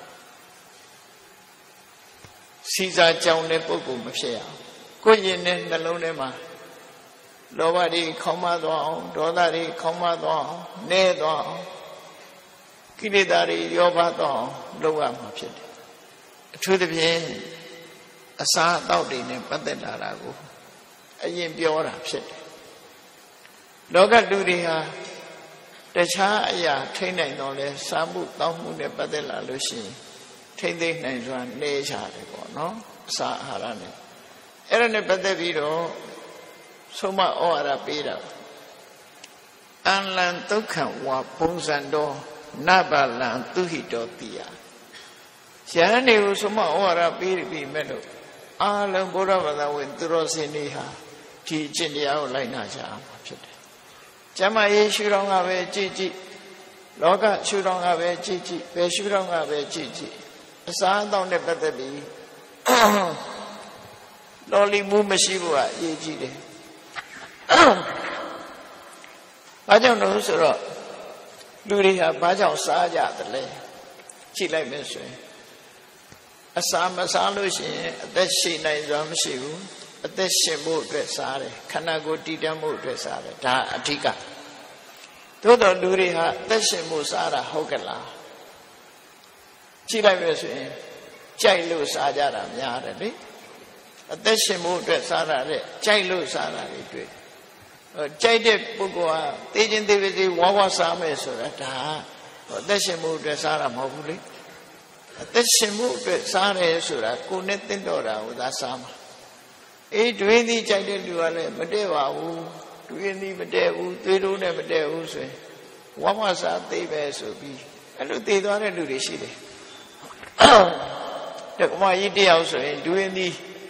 စီစာကြောင်တဲ့ပုဂ္ဂိုလ်မဖြစ်အောင်ကိုယ်ရင်နဲ့နှလုံးထဲမှာလောဘတွေခေါင်းမသွားအောင်ဒေါသတွေခေါင်းမသွားအောင်နဲသွားအောင်ကိလေသာတွေရောပါသွားအောင်လုပ်ရမှာဖြစ်တယ်အထူးသဖြင့်အစာအသောက်တွေနဲ့ပတ်သက်လာတာကိုအရင်ပြောတာဖြစ်တယ်လောကလူတွေဟာတခြားအရာထိနိုင်တော့လဲစားမှုတောင်းမှုနဲ့ပတ်သက်လာလို့ရှိရင်ထိမ့်သိမ့်နိုင်စွာနေကြတယ်ပေါ့နော်အစာအာဟာရနဲ့အဲ့ဒါနဲ့ပတ်သက်ပြီးတော့ဆုံးမဩဝါဒပေးတာအံလံဒုက္ခံဝါပုံစံတော်နဗလံသူဟိတောတိယယဟန်တွေကိုဆုံးမဩဝါဒပေးပြီးမဲ့လို့အာလုံးဘုရားဘာသာဝင်သူတော်စင်တွေဟာဒီအကျင့်တရားကိုလိုက်နာကြအောင်ဖြစ်တယ်ကျမ်းမာရေးရှုထောင့်ကပဲကြည့်ကြည့်လောကရှုထောင့်ကပဲကြည့်ကြည့်ဘယ်ရှုထောင့်ကပဲကြည့်ကြည့်အစားအသောက်နဲ့ပတ်သက်ပြီးလော်လီမှုမရှိဘူးကအရေးကြီးတယ်ဘာကြောင့်လို့ဆိုတော့လူတွေဟာဘာကြောင့်စားကြတယ်လဲကြည့်လိုက်မယ်ဆိုရင်အစာမစားလို့ရှိရင်အသက်ရှင်နိုင်စွာမရှိဘူးအသက်ရှင်ဖို့အတွက်စားတယ်ခန္ဓာကိုယ်တည်တံ့ဖို့အတွက်စားတယ်ဒါအဓိကသို့တော်လူတွေဟာအသက်ရှင်ဖို့စားတာဟုတ်ကလားကြည့်လိုက်မယ်ဆိုရင်ကြိုက်လို့စားကြတာများတယ်လေအသက်ရှင်ဖို့အတွက်စားတာတဲ့ကြိုက်လို့စားတာတွေတွေ့ကြိုက်တဲ့ပုဂ္ဂိုလ်ဟာသိချင်းသိပါစေဝါဝါစားမယ်ဆိုတာဒါအသက်ရှင်ဖို့အတွက်စားတာမဟုတ်ဘူးလေအသက်ရှင်ဖို့အတွက်စားတယ်ဆိုတာကိုယ်နဲ့တင့်တော်တာကိုသာစားမှာဒွေးသီးကြိုက်တဲ့လူကလည်းမတည့်ပါဘူးဒွေးသီးမတည့်ဘူးသွေးတိုးနဲ့မတည့်ဘူးဆိုရင်ဝါဝါစားသိပဲဆိုပြီးအဲ့လိုသိသွားတဲ့လူတွေရှိတယ်တက္ကမကြီးတယောက်ဆိုရင်ဒွေးသီး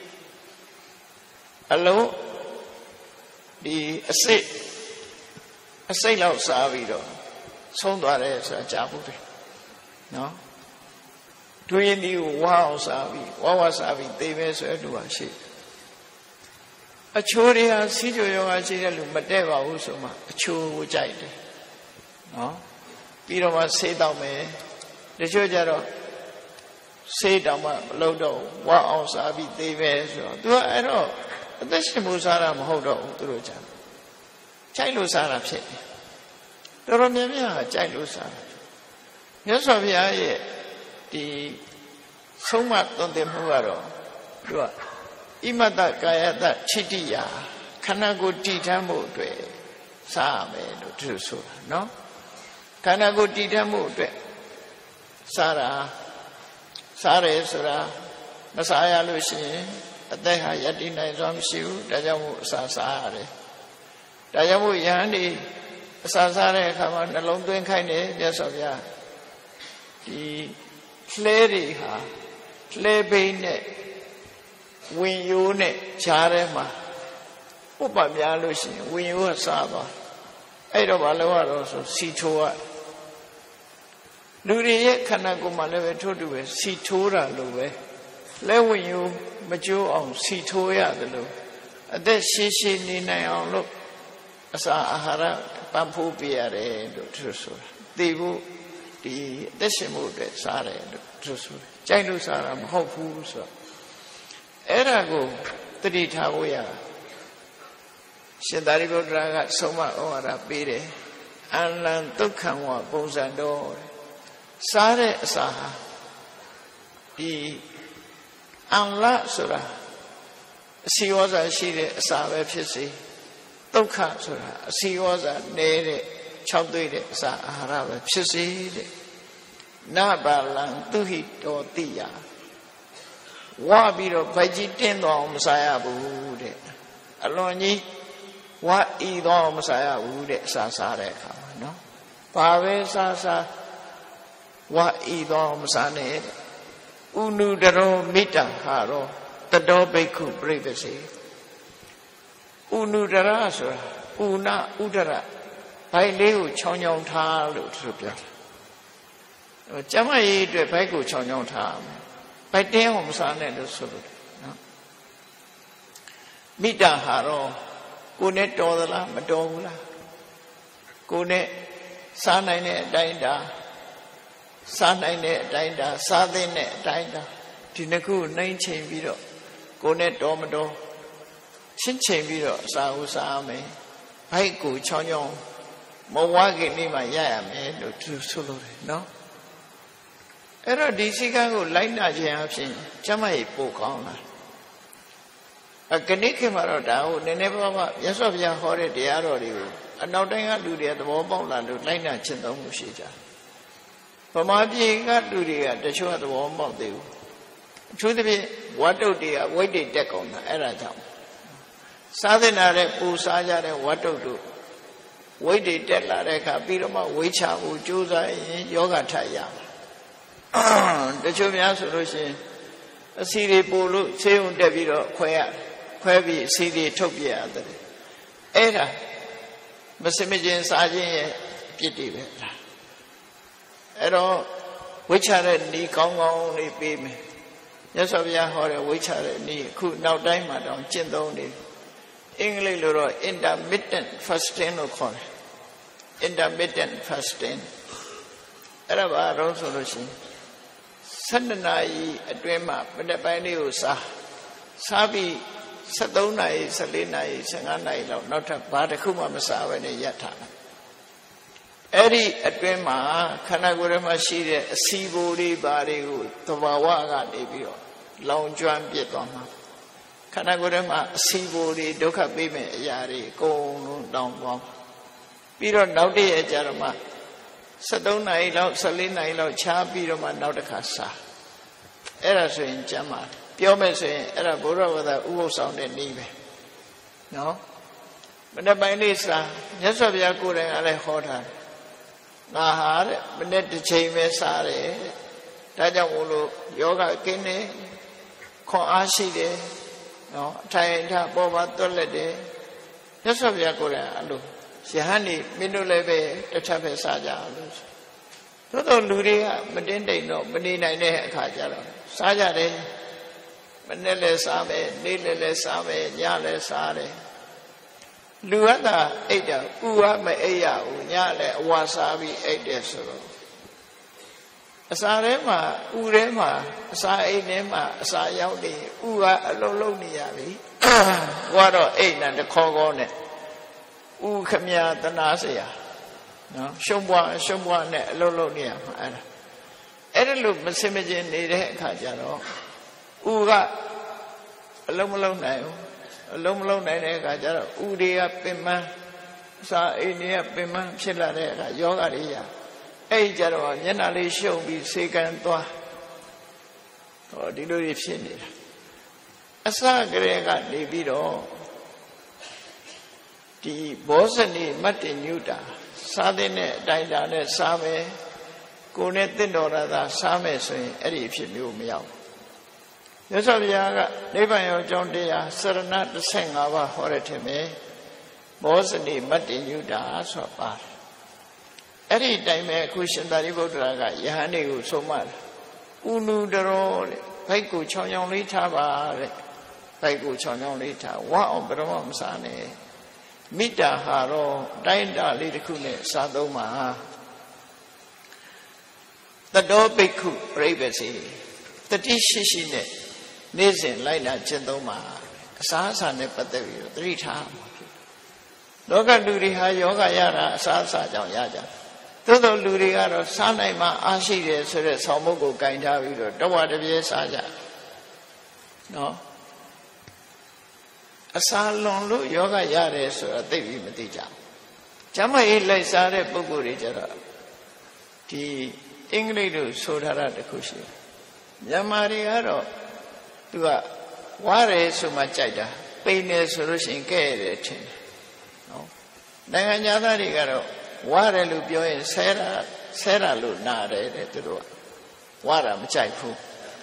အလုံးဒီအစိတ်လောက်စားပြီးတော့ဆုံးသွားတယ်ဆိုတာကြားဘူးတယ်နော်ဒွေးသီးကိုဝါအောင်စားပြီးဝါဝါစားပြီးသိပဲဆိုတဲ့လူဟာရှိအချိုးတွေဟာစီးကြယောဂရှိတဲ့လူမတည့်ပါဘူးဆိုမှအချိုးကိုကြိုက်တယ်နော်ပြီးတော့မှဆေးတောက်မယ်တချို့ကြတော့ဆေးတောက်မှမလုပ်တော့ဝါအောင်စားပြီးသိပဲဆိုတော့သူကအဲ့တော့အသက်ရှင်မှုစားတာမဟုတ်တော့ဘူးသူတို့ကြကြိုက်လို့စားတာဖြစ်တယ်တော်တော်များများကြိုက်လို့စားတာမြတ်စွာဘုရားရဲ့ဒီဆုံးမသွန်သင်မှုကတော့သူကဣမတ္တကာယတ္တချိတ္တိယခန္ဓာကိုယ်တည်ထမ်းမှုအတွက်စားရမယ်လို့သူဆိုတာနော်ခန္ဓာကိုယ်တည်ထမ်းမှုအတွက်စားတာစားတယ်ဆိုတာမစားရလို့ရှိရင်အသက်ဟာယတ္တိနိုင်စွာမရှိဘူးဒါကြောင့်မို့အစာစားရတယ်ဒါကြောင့်မို့ယဟန်ဒီအစာစားတဲ့အခါမှာနှလုံးသွင်းခိုင်းတယ်မြတ်စွာဘုရားဒီလှဲတွေဟာလှဲဘိန်းနဲ့ဝင်ရိုးနဲ့ခြားထဲမှာဥပ္ပများလို့ရှိရင်ဝင်ရိုးကစားသွားအဲ့တော့ဘာလို့ရတော့ဆိုစီထိုးရလူတွေရဲ့ခန္ဓာကိုယ်မှာလည်းပဲထို့တူပဲစီထိုးတာလို့ပဲလဲဝင်ရိုးမကျိုးအောင်စီထိုးရတယ်လို့အသက်ရှည်ရှည်နေနိုင်အောင်လို့အစာအာဟာရပံ့ပိုးပေးရတယ်လို့သူဆိုတာသိဖို့ဒီအသက်ရှင်မှုအတွက်စားတယ်လို့သူဆိုတာကြိုက်လို့စားတာမဟုတ်ဘူးဆိုတော့အဲ့ဒါကိုသတိထားဖို့ရရှင်သာရိပုတ္တရာကဆုံးမဩဝါဒပေးတယ်အလံဒုက္ခံဝပုံစံတော်စားတဲ့အစာဟာဒီအလဆိုတာအစီဝါစာရှိတဲ့အစာပဲဖြစ်စေဒုက္ခဆိုတာအစီဝါစာနည်းတဲ့၆သွေးတဲ့အစာအာဟာရပဲဖြစ်စေတဲ့နဘာလံသူဟိတောတိယဝါပြီးတော့ဗိုက်ကြီးတင်းသွားအောင်မစားရဘူးတဲ့အလွန်ကြီးဝါဤသွားအောင်မစားရဘူးတဲ့အစာစားတဲ့အခါမှာနော်ဘာပဲစားဝါဤသွားအောင်မစားနဲ့ဥနုတရောမိတ္တဟာရောတတောဘိက္ခုပြိပစေဥနုတရဆိုတာဥနာဥဒရဘိုက်လေးကိုချောင်းချောင်းထားလို့သူပြောတယ်ကျမကြီးအတွက်ဘိုက်ကိုချောင်းချောင်းထားမယ်ဘိုက်တင်းအောင်မစားနဲ့လို့ဆိုလို့နော်မိတ္တဟာရောကိုယ်နဲ့တော်သလားမတော်ဘူးလားကိုယ်နဲ့စားနိုင်တဲ့အတိုင်းတာစားနိုင်တဲ့အတိုင်းတာစားသင့်တဲ့အတိုင်းတာဒီနှစ်ခုနှိမ့်ချိန်ပြီးတော့ကိုယ်နဲ့တော်မတော်ချင်းချိန်ပြီးတော့အစာဥစားမယ်ဘိုက်ကိုချောင်းချောင်းမဝါခင်လေးမှရရမယ်လို့သူဆိုလို့တယ်နော်အဲ့တော့ဒီစိတ်ကံကိုလိုက်နာခြင်းအဖြစ်ကျမကြီးပို့ကောင်းလာကနေ့ခေတ်မှာတော့ဒါကိုနည်းနည်းပါးပါးမြတ်စွာဘုရားဟောတဲ့တရားတော်တွေကိုအနောက်တိုင်းကလူတွေသဘောပေါက်လာလို့လိုက်နာကျင့်သုံးမှုရှိကြဗမာပြည်ကလူတွေကတချို့ကသဘောပေါက်သေးဘူးအထူးသဖြင့်ဝတ္တုတွေကဝိတ်တွေတက်ကုန်တာအဲ့ဒါကြောင့်စားသင့်တာတဲ့ပူစားကြတဲ့ဝတ္တုတို့ဝိတ်တွေတက်လာတဲ့အခါပြီးတော့မှဝိချဖို့ကြိုးစားရင်ယောဂထရမှာတချို့များဆိုလို့ရှိရင်အစီတွေပို့လို့ဆေးုံတက်ပြီးတော့ခွဲပြီးအစီတွေထုတ်ပြရတယ်အဲ့ဒါမစမကျင်စားခြင်းရဲ့ပြစ်တွေပဲလားအဲ့တော့ဝိချတဲ့ဤကောင်းကောင်းလေးပေးမယ်မြတ်စွာဘုရားဟောတဲ့ဝိချတဲ့ဤအခုနောက်တိုင်းမှာတော့ကျင့်သုံးနေအင်္ဂလိပ်လိုတော့ intermittent fasting လို့ခေါ်တယ် intermittent fasting အဲ့ဒါဘာလို့ဆိုလို့ရှိရင်12နာရီအတွင်းမှာမနေ့ပိုင်းလေးကိုစားပြီး73နာရီ14နာရီ15နာရီလောက်နောက်ထပ်ဘာတစ်ခုမှမစားဘဲနဲ့ရပ်ထားတာအဲ့ဒီအတွင်းမှာခန္ဓာကိုယ်ထဲမှာရှိတဲ့အစီဘိုးလေးဘာတွေကိုသဘာဝကနေပြီးတော့လောင်ကျွမ်းပြစ်သွားမှာခန္ဓာကိုယ်ထဲမှာအစီဘိုးတွေဒုက္ခပေးမဲ့အရာတွေအကုန်လုံးတောင်းသွားပြီးတော့နောက်တည့်ရကြတော့မှ73နာရီလောက်14နာရီလောက်ခြားပြီးတော့မှနောက်တစ်ခါစားအဲ့ဒါဆိုရင်ကျမ်းပါပြောမယ်ဆိုရင်အဲ့ဒါဘုရားဝါဒဥပုသ်ဆောင်တဲ့နည်းပဲနော်မနေ့ပိုင်းလေးစားမြတ်စွာဘုရားကိုယ်တိုင်ကလည်းဟောထားတယ်ငါဟာတဲ့မနေ့တစ်ချိန်ပဲစားတယ်ဒါကြောင့်မို့လို့ယောဂကင်းတယ်ခွန်အားရှိတယ်နော်အထိုင်ထားပေါ်ပါတွက်လက်တယ်မြတ်စွာဘုရားကိုယ်တိုင်အဲ့လိုယဟန်นี่မင်းတို့လည်းပဲတစ်ထပ်ပဲစားကြအောင်လို့သို့တော်လူတွေကမတင်းတိမ်တော့မနေနိုင်တဲ့အခါကျတော့စားကြတယ်မနေ့လည်းစားမယ်နေ့လည်းစားမယ်ညလည်းစားတယ်လူကသာအိတ်တာဥကမအိတ်ရဘူးညလည်းအဝါစားပြီးအိတ်တယ်ဆိုတော့အစာထဲမှာဥထဲမှာအစာအိတ်ထဲမှာအစာရောက်နေဥကအလုံးလုံးနေရပြီဘွားတော့အိတ်နဲ့တခေါခေါနဲ့ဥခမရတနာเสียနော်ရှုံးပွားနဲ့အလုံးလုံးနေရမှာအဲ့ဒါလို့မစင်မကျင်နေတဲ့အခါကျတော့ဥကအလုံးမလုံးနိုင်ဘူးအလုံးမလုံးနိုင်တဲ့အခါကျတော့ဥတွေကပင်မအစာအိတ်တွေကပင်မဖြစ်လာတဲ့အခါယောဂတွေရအဲ့ကြတော့မျက်နှာလေးရှုံပြီးစေကံသွားဟောဒီလိုကြီးဖြစ်နေတာအစကတည်းကနေပြီးတော့ဒီဘောဇနီမတ္တညုတာစားတဲ့အတိုင်းတာနဲ့စားမယ်ကိုယ်နဲ့တင့်တော်ရတာစားမယ်ဆိုရင်အဲ့ဒီအဖြစ်မျိုးမရောက်မြတ်စွာဘုရားကနိဗ္ဗာန်ရောက်ကြောင်းတရားစရဏ15ပါးဟောရတဲ့မယ်ဘောဇနီမတ္တညုတာဆိုပါတယ်အဲ့ဒီတိုင်းပဲအခုရှင်သာရိပုတ္တရာကယဟန်တွေကိုဆုံးမတယ်ဥနုတရောတဲ့ဘိုက်ကိုချောင်းချောင်းလေးထားပါတဲ့ဘိုက်ကိုချောင်းချောင်းလေးထားဝါအောင်ဘယ်တော့မှမစားနဲ့မိတ္တာဟာတော့တိုင်းတာလေးတစ်ခုနဲ့စားသုံးပါတတောဘိက္ခုပြိပ္ပစီတတိရှိနဲ့နေ့စဉ်လိုက်လာကျင့်သုံးပါအစားအစာနဲ့ပတ်သက်ပြီးတော့သတိထားလောကလူတွေဟာယောဂရတာအစားအစာကြောင့်ရကြသို့သောလူတွေကတော့စားနိုင်မှအားရှိတယ်ဆိုတဲ့ဆောင်းမုတ်ကိုကင်ထားပြီးတော့တဝတပြဲစားကြနော်အစာလွန်လို့ယောဂရတယ်ဆိုတာသိပြီးမသိကြဘူးကျမ်းမကြီးလိုက်စားတဲ့ပုဂ္ဂိုလ်တွေကြတော့ဒီအင်္ဂလိပ်လိုဆိုထားတာတခုရှိတယ်မြန်မာတွေကတော့သူကဝါရဲဆိုမှကြိုက်တာပိန်နေဆိုလို့ရှိရင်ကဲ့ရတယ်ထင်တယ်နော်နိုင်ငံသားတွေကတော့ဝါရဲလို့ပြောရင်ဆဲတာလို့နာတယ်တဲ့သူတို့ကဝါတာမကြိုက်ဘူး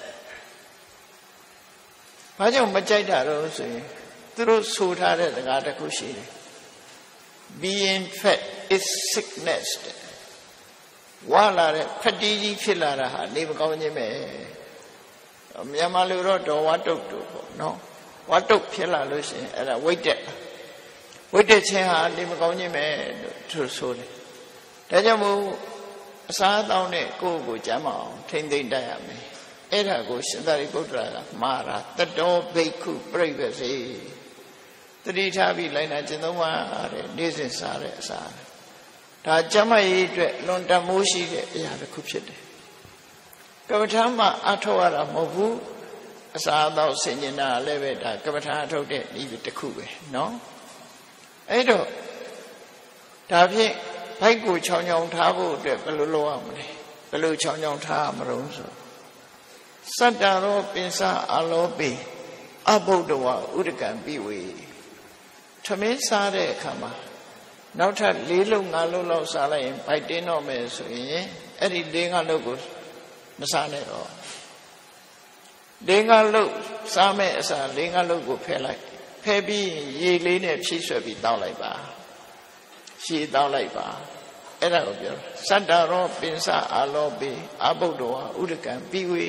ဘာကြောင့်မကြိုက်တာတော့ဆိုရင်သူတို့ဆိုထားတဲ့စကားတစ်ခုရှိတယ် being fat is sickness ဝါလာတဲ့ဖတ်တီးကြီးဖြစ်လာတာဟာနေမကောင်းခြင်းပဲမြန်မာလူတော့တော်ဝါတုတ်တို့ပေါ့နော်ဝါတုတ်ဖြစ်လာလို့ရှိရင်အဲ့ဒါဝိတ်တက်ခြင်းဟာနေမကောင်းခြင်းပဲလို့သူဆိုတယ်ဒါကြောင့်မို့အစားအသောက်နဲ့ကိုယ့်ကိုကျမ်းမအောင်ထိမ့်သိမ့်တတ်ရမယ်အဲ့ဒါကိုရှင်သာရိပုတ္တရာကမှားတာတတောဘိက္ခုပြိပ္ပစီတတိထားပြီးလိုက်နာကျင့်သုံးပါတဲ့နေ့စဉ်စားတဲ့အစာဒါကျမ်းမကြီးအတွက်လွန်တမိုးရှိတဲ့အရာတစ်ခုဖြစ်တယ်ကမ္မထာမှာအထောက်ရတာမဟုတ်ဘူးအစာအသောက်ဆင်ញင်တာလည်းပဲဒါကမ္မထာအထုတ်တဲ့ဤတစ်ခုပဲနော်အဲ့တော့ဒါဖြင့်ဘိုက်ကိုချောင်းချောင်းထားဖို့အတွက်ဘယ်လိုလုပ်ရမလဲဘယ်လိုချောင်းချောင်းထားမလို့ဆိုစတ္တရောပင်စအလောပိအဘုဒ္ဓဝဥဒကံပိဝေထမင်းစားတဲ့အခါမှာနောက်ထပ်4လုံး5လုံးလောက်စားလိုက်ရင်ဘိုက်တင်းတော့မယ်ဆိုရင်အဲ့ဒီ4 5လုံးကိုမစားနဲ့တော့4 5လုံးစားမဲ့အစား4 5လုံးကိုဖယ်လိုက်ဖယ်ပြီးရေလေးနဲ့ဖြည့်ဆွဲပြီးတောက်လိုက်ပါရှည်တောက်လိုက်ပါအဲ့ဒါကိုပြောစတ္တရောပင်စအလောပိအဘုဒ္ဓဝဥဒကံပိဝေ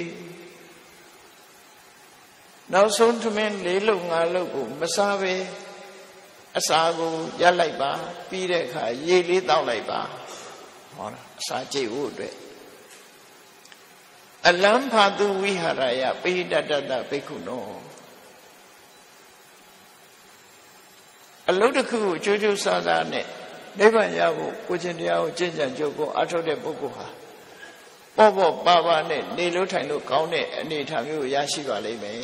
နောက်ဆုံးထမင်း4လုံး5လုံးကိုမစားပဲအစာကိုရပ်လိုက်ပါပြီးတဲ့အခါရေလေးတောက်လိုက်ပါဟောတာအစာကြိတ်ဖို့အတွက်အလံဖာတုဝိဟာရယပိဋတတတဘိက္ခုနောအလုံးတစ်ခုကိုကြိုးကြိုးစားစားနဲ့နိဗ္ဗာန်ရဖို့ကိုချင်းတရားကိုကျင့်ကြံကြိုးကိုအထောက်တဲ့ပုဂ္ဂိုလ်ဟာပေါ့ပေါ့ပါပါနဲ့နေလို့ထိုင်လို့ကောင်းတဲ့အနေအထားမျိုးကိုရရှိပါလိမ့်မယ်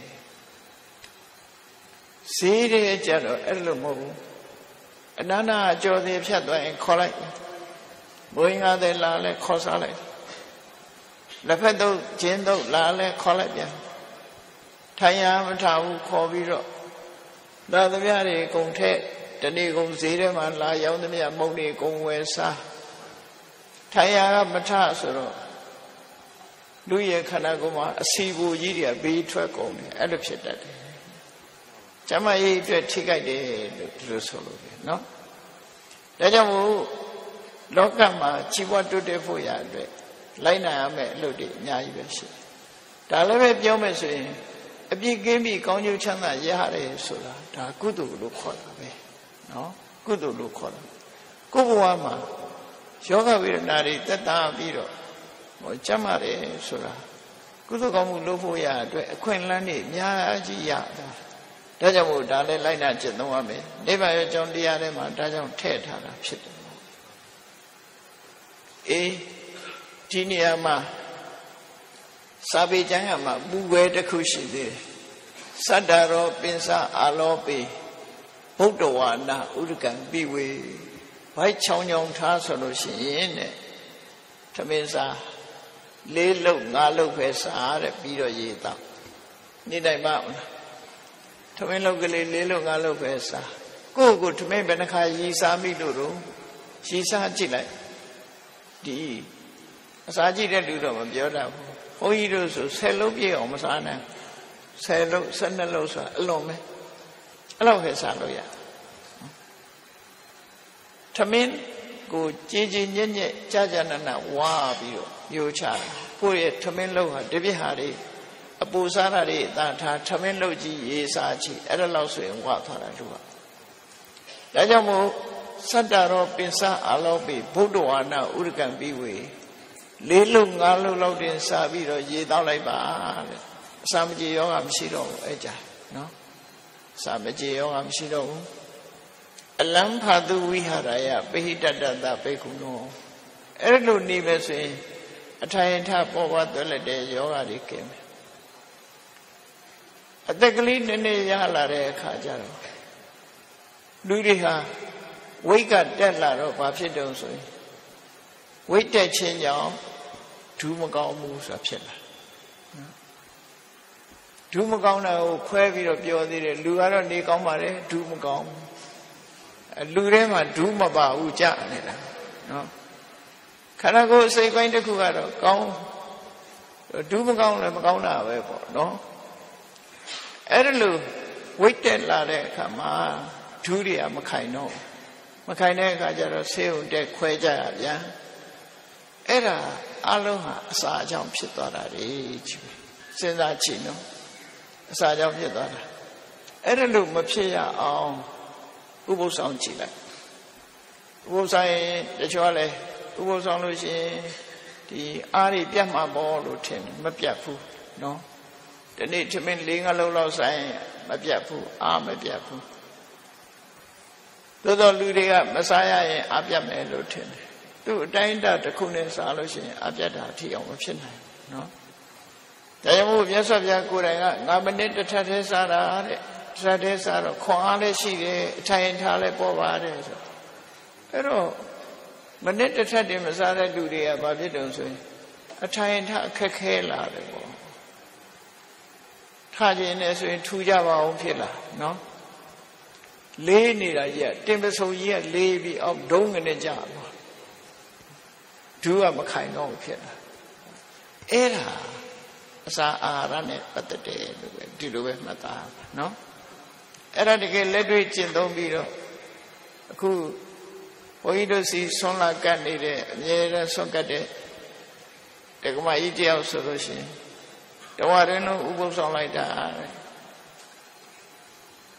ဈေးတဲ့ကြတော့အဲ့လိုမဟုတ်ဘူးအနန္တအကျော်သေးဖြတ်သွားရင်ခေါ်လိုက်ဘိုးငါတဲ့လာလဲခေါ်စားလိုက်လက်ဖက်တော့ကျင်းတော့လာလဲခေါ်လိုက်ပြန်ထိုင်ရမထဘူးခေါ်ပြီးတော့သာသမျှတွေအကုန်ထက်တနေ့ကုန်ဈေးထဲမှာလာရောက်သမျှမုံတွေအကုန်ဝယ်စားထိုင်ရကမထဆိုတော့လူရဲ့ခန္ဓာကိုယ်မှာအစီဘူကြီးတွေကဘေးထွက်ကုန်တယ်အဲ့လိုဖြစ်တတ်တယ်ကျမကြီးအတွက်ထိခိုက်တယ်လို့ဒီလိုဆိုလို့တယ်နော်ဒါကြောင့်မို့လောကမှာជីវွားတိုးတက်ဖို့ရအတွက်လိုက်နိုင်ရမယ့်အလုပ်တွေအများကြီးပဲရှိတယ်ဒါလည်းပဲပြောမယ်ဆိုရင်အပြည့်ကင်းပြီးကောင်းကျိုးချမ်းသာရရတယ်ဆိုတာဒါကုသိုလ်လို့ခေါ်တာပဲနော်ကုသိုလ်လို့ခေါ်တာကိုယ်ဘဝမှာယောဂဝေဒနာတွေတက်တာပြီးတော့ကျမ်းမာတယ်ဆိုတာကုသိုလ်ကောင်းမှုလုပ်ဖို့ရအတွက်အခွင့်အလမ်းတွေအများကြီးရတာဒါကြောင့်မို့ဒါလည်းလိုက်နာကျင့်သုံးရမယ်နိဗ္ဗာန်ရဲ့အကြောင်းတရားထဲမှာဒါကြောင့်ထည့်ထားတာဖြစ်တယ်ဒီနေရာမှာစာပေကျမ်းမှာပူဝဲတစ်ခုရှိသေးတယ်စတ္တရောပင်စအာလောပေဗုဒ္ဓဝါနာဥဒကံပိဝေဘိုက်ချောင်းချောင်းထားဆိုလို့ရှိရင်တဲ့သမင်းစားလေးလုံးငါးလုံးပဲစားတဲ့ပြီးတော့ရေတော့နေနိုင်ပါ့မလားသမင်းလုံးကလေးလေးလုံးငါးလုံးပဲစားကိုယ့်ကိုသမင်းဘယ်နှခါရီစားမိလို့တော့ရီစားကြည့်လိုက်ဒီအစာကြည့်တဲ့လူတော့မပြောတတ်ဘူးဘုန်းကြီးတို့ဆို10လုံးပြည့်အောင်မစားနိုင်10လုံး12လုံးဆိုတာအလွန်ပဲအဲ့လောက်ပဲစားလို့ရသမင်းကိုကြည်ကြည်ညက်ညက်ကြာကြာနာနာဝါပြီးတော့မျိုးချတာကိုယ့်ရဲ့သမင်းလုံးဟာတပြည့်ဟာတွေအပူစားတာတွေအသာထားသမင်းလုံးကြီးရေးစားချီအဲ့ဒါလောက်ဆိုရင်ဝါသွားတာလူကဒါကြောင့်မို့စတ္တရောပင်စအာလောပိဗုဒ္ဓဝါနာဥဒကံပိဝေလေးလုံးငါးလုံးလောက်တင်စားပြီးတော့ရေတောက်လိုက်ပါတဲ့အစာမကြေယောဂမရှိတော့ဘူးအဲ့ကြနော်အစာမကြေယောဂမရှိတော့ဘူးအလံဖာတုဝိဟာရယပိဋတတတဘိက္ခုနောအဲ့လိုနေပဲဆိုရင်အထိုင်ထပေါ်ပါသွက်လက်တဲ့ယောဂတွေကင်းမယ်အသက်ကလေးနည်းနည်းရလာတဲ့အခါကျတော့လူတွေဟာဝိတ်ကတက်လာတော့ဘာဖြစ်တုံးဆိုရင်ဝိတ်တက်ခြင်းကြောင့်ဒူးမကောင်းဘူးဆိုတာဖြစ်လာဒူးမကောင်းတာကိုခွဲပြီးတော့ပြောသေးတယ်လူကတော့နေကောင်းပါတယ်ဒူးမကောင်းလူထဲမှာဒူးမပါဘူးကြနေတာနော်ခန္ဓာကိုယ်စိတ်ပိုင်းတစ်ခုကတော့ကောင်းဒူးမကောင်းလည်းမကောင်းတာပဲပေါ့နော်အဲ့ဒါလို့ဝိတ်တက်လာတဲ့အခါမှာဒူးတွေကမခိုင်တော့မခိုင်တဲ့အခါကျတော့ဆေးုံတက်ခွဲကြရဗျာအဲ့ဒါအလုံးဟာအစာအကြောင်းဖြစ်သွားတာလေစဉ်းစားကြည့်နော်အစာအကြောင်းဖြစ်သွားတာအဲ့ဒါလို့မဖြစ်ရအောင်ဥပုသ်ဆောင်ကြည့်လိုက်ဥပုသ်ဆောင်ရင်တချို့ကလည်းဥပုသ်ဆောင်လို့ရှိရင်ဒီအားတွေပြတ်မှာပေါ့လို့ထင်တယ်မပြတ်ဘူးနော်ဒီနေ့ထမင်း၄-၅လုံးလောက်ဆိုင်မပြတ်ဘူးအားမပြတ်ဘူးသို့သောလူတွေကမစားရရင်အပြတ်မယ်လို့ထင်တယ်သူ့အတိုင်းအတာတစ်ခုနဲ့စားလို့ရှိရင်အပြတ်တာအထီအောင်မဖြစ်နိုင်ဘူးနော်ဒါကြောင့်မို့မြတ်စွာဘုရားကိုယ်တိုင်က9မိနစ်တစ်ထပ်သေးစားတာတဲ့တစ်ထပ်သေးစားတော့ခွန်အားလည်းရှိတယ်အထိုင်ထားလည်းပေါ်ပါတယ်ဆိုအဲ့တော့မိနစ်တစ်ထပ်တည်းမစားတဲ့လူတွေကဘာဖြစ်တုံဆိုရင်အထိုင်ထားအခက်ခဲလာတယ်ပေါ့ထားခြင်းနဲ့ဆိုရင်ထူကြပါအောင်ဖြစ်လာနော်လေးနေတာကြီးကတင်ပစုံကြီးကလေးပြီးအောက်ဒုံးငနဲ့ကြာပါဒူးကမခိုင်တော့ဖြစ်လာအဲ့ဒါအစာအာဟာရနဲ့ပတ်သက်တယ်လို့ပဲဒီလိုပဲမှတ်သားပါနော်အဲ့ဒါတကယ်လက်တွေ့ကျင့်သုံးပြီးတော့အခုဘုန်းကြီးတို့စီဆွမ်းလာကတ်နေတဲ့အမြဲတမ်းဆွမ်းကတ်တဲ့တက္ကမကြီးတယောက်ဆိုလို့ရှိရင်တဝရင်းလုံးဥပုသ်ဆောင်လိုက်တာ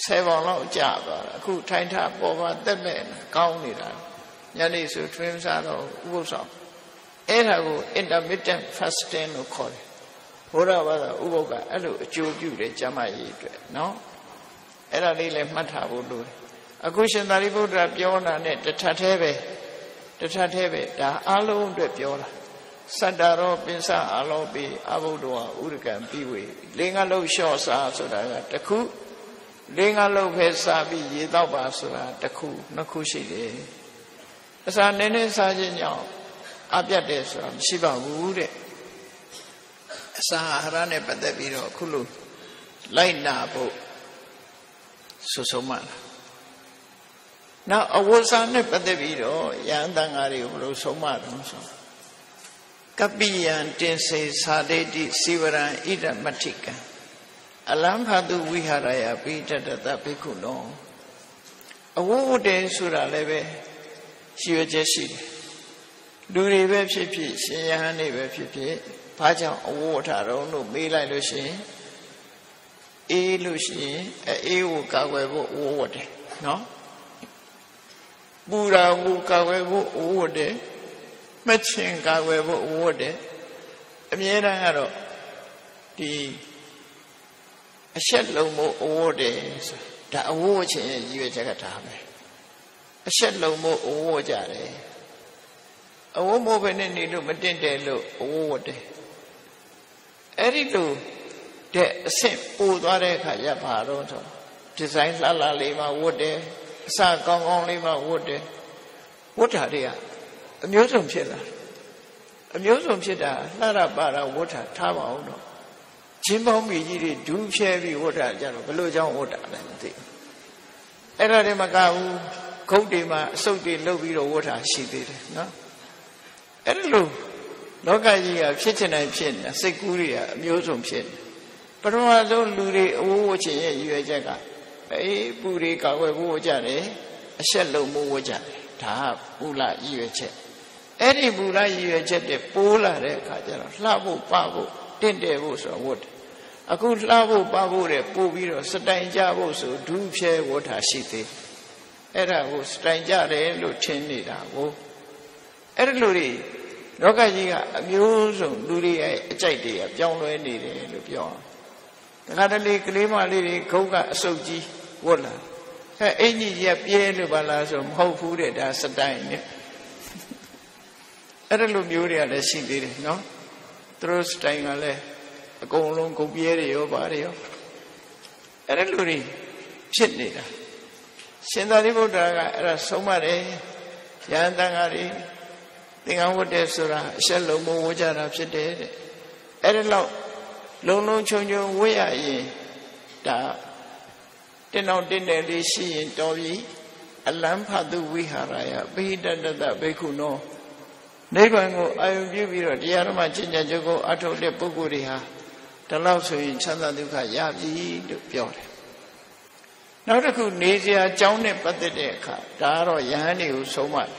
10 ပေါင်လောက်ကြာသွားတာအခုထိုင်ထပေါ်ပါတက်မဲ့ကောင်းနေတာညနေဆိုထွင်းစားတော့ဥပုသ်ဆောင်အဲ့ဒါကို intermittent fasting လို့ခေါ်တယ်ဘုရားဘာသာဥပုသ်ကအဲ့လိုအကျိုးပြုတယ်ကျမ်းမာရေးအတွက်နော်အဲ့ဒါလေးလည်းမှတ်ထားဖို့လိုတယ်အခုရှင်သာရိပုတ္တရာပြောတာနဲ့တထထဲပဲဒါအလုံးအတွက်ပြောတာစတ္တရောပိစအလောပိအဘုဒ္ဓဝဥရကံပြီးဝေလေးငါလုံးလျှော့စားဆိုတာကတခုလေးငါလုံးပဲစားပြီးရေတော့ပါဆိုတာတခုနှစ်ခုရှိတယ်အစာနည်းနည်းစားခြင်းကြောင့်အပြတ်တယ်ဆိုတာမရှိပါဘူးတဲ့အစာအာဟာရနဲ့ပတ်သက်ပြီးတော့အခုလိုလိုက်နာဖို့ဆုဆုံးမလားနောက်အဝတ်စားနဲ့ပတ်သက်ပြီးတော့ယဟန်တန်ဃာတွေကိုဘယ်လိုဆုံးမတော့ဆိုကပိယံတင်စေသာဒိတိစီဝရံဣဒမတိကံအလံဖတုဝိဟာရယပိတတတဘိက္ခုနောအဝတ်တယ်ဆိုတာလည်းပဲရှိရချက်ရှိတယ်လူတွေပဲဖြစ်ဖြစ်ရှင်ယဟန်တွေပဲဖြစ်ဖြစ်ဘာကြောင့်အဝတ်ထားတော့လို့မေးလိုက်လို့ရှိရင်အေးလို့ရှိရင်အေးကိုကာကွယ်ဖို့အဝတ်တယ်နော်ပူရာကိုကာကွယ်ဖို့အဝတ်တယ်မချင်ကာကွယ်ဖို့အဝတ်တယ်အမြဲတမ်းကတော့ဒီအဆက်လုံးဖို့အဝတ်တယ်ဒါအဝတ်ချင်းရဲ့ရည်ရွယ်ချက်ကဒါပဲအဆက်လုံးဖို့အဝတ်ကြတယ်အဝတ်မို့ပဲနဲ့နေလို့မတင့်တယ်လို့အဝတ်တယ်အဲ့ဒီလိုတဲ့အဆင့်ပို့သွားတဲ့အခါရပါတော့ဆိုဒီဇိုင်းလှလှလေးမှဝတ်တယ်အစကောင်းကောင်းလေးမှဝတ်တယ်ဝတ်တာတွေကအမျိုးစုံဖြစ်လာအမျိုးစုံဖြစ်တာလှရပါတာဝတ်တာထားပါအောင်တော့ချင်းပေါင်းမိကြီးတွေဒူးဖြဲပြီးဝတ်တာကြတော့ဘလို့ကြောင့်ဝတ်တာလဲမသိဘူးအဲ့ဒါတွေမကဘူးခုတ်တွေမှာအစုပ်တွေလုပ်ပြီးတော့ဝတ်တာရှိသေးတယ်နော်အဲ့ဒါလို့လောကကြီးကဖြစ်ချင်တိုင်းဖြစ်နေတာစိတ်ကူးတွေကအမျိုးစုံဖြစ်နေပထမဆုံးလူတွေအဝတ်ဝတ်ချင်ရဲ့ရည်ရွယ်ချက်ကပူတွေကာကွယ်ဖို့ဝတ်ကြတယ်အဆက်လုံးမိုးဝတ်ကြတယ်ဒါကပူလာရည်ရွယ်ချက်အဲ့ဒီပူလာရည်ရွယ်ချက်တဲ့ပိုးလာတဲ့အခါကျတော့လှဖို့ပဖို့တင့်တယ်ဖို့ဆိုတော့ဝတ်တယ်အခုလှဖို့ပဖို့တဲ့ပို့ပြီးတော့စတိုင်ကြဖို့ဆိုဒူးဖြဲဝတ်တာရှိသေးအဲ့ဒါကိုစတိုင်ကြတယ်လို့ထင်နေတာကိုအဲ့ဒီလိုတွေလောကကြီးကအမျိုးစုံလူတွေရဲ့အကြိုက်တွေကပြောင်းလဲနေတယ်လို့ပြောတာဒါကတည်းကလေးမလေးတွေခုတ်ကအစုပ်ကြီးဝတ်လာအင်ကြီးကြီးပြဲလို့ပါလားဆိုမဟုတ်ဘူးတဲ့ဒါစတိုင်နဲ့အဲ့ဒါလိုမျိုးတွေကလည်းရှိသေးတယ်နော်သူတို့စတိုင်ကလည်းအကုန်လုံးကုန်ပြဲတွေရောပါတယ်ရောအဲ့ဒါလိုတွေဖြစ်နေတာရှင်သာရိပုတ္တရာကအဲ့ဒါဆုံးမတယ်ယဟန်တန်ဃာတွေသင်္ကန်းဝတ်တယ်ဆိုတာအဆက်လုံးမဝတ်ကြတာဖြစ်တယ်တဲ့အဲ့ဒါလောက်လုံးလုံးချုံချုံဝတ်ရရင်ဒါတင်းအောင်တင်းတယ်လေးရှိရင်တော်ပြီအလံဖတုဝိဟာရယပိဋတတဘိက္ခုနောနိဗ္ဗာန်ကိုအာရုံပြုပြီးတော့တရားဓမ္မကျင့်ကြံကြကိုအထုတ်တဲ့ပုဂ္ဂိုလ်တွေဟာဒီလောက်ဆိုရင်ချမ်းသာဒုက္ခရပြီလို့ပြောတယ်နောက်တစ်ခုနေစရာအကြောင်းနဲ့ပတ်သက်တဲ့အခါဒါကတော့ယဟန်တွေကိုဆုံးမတယ်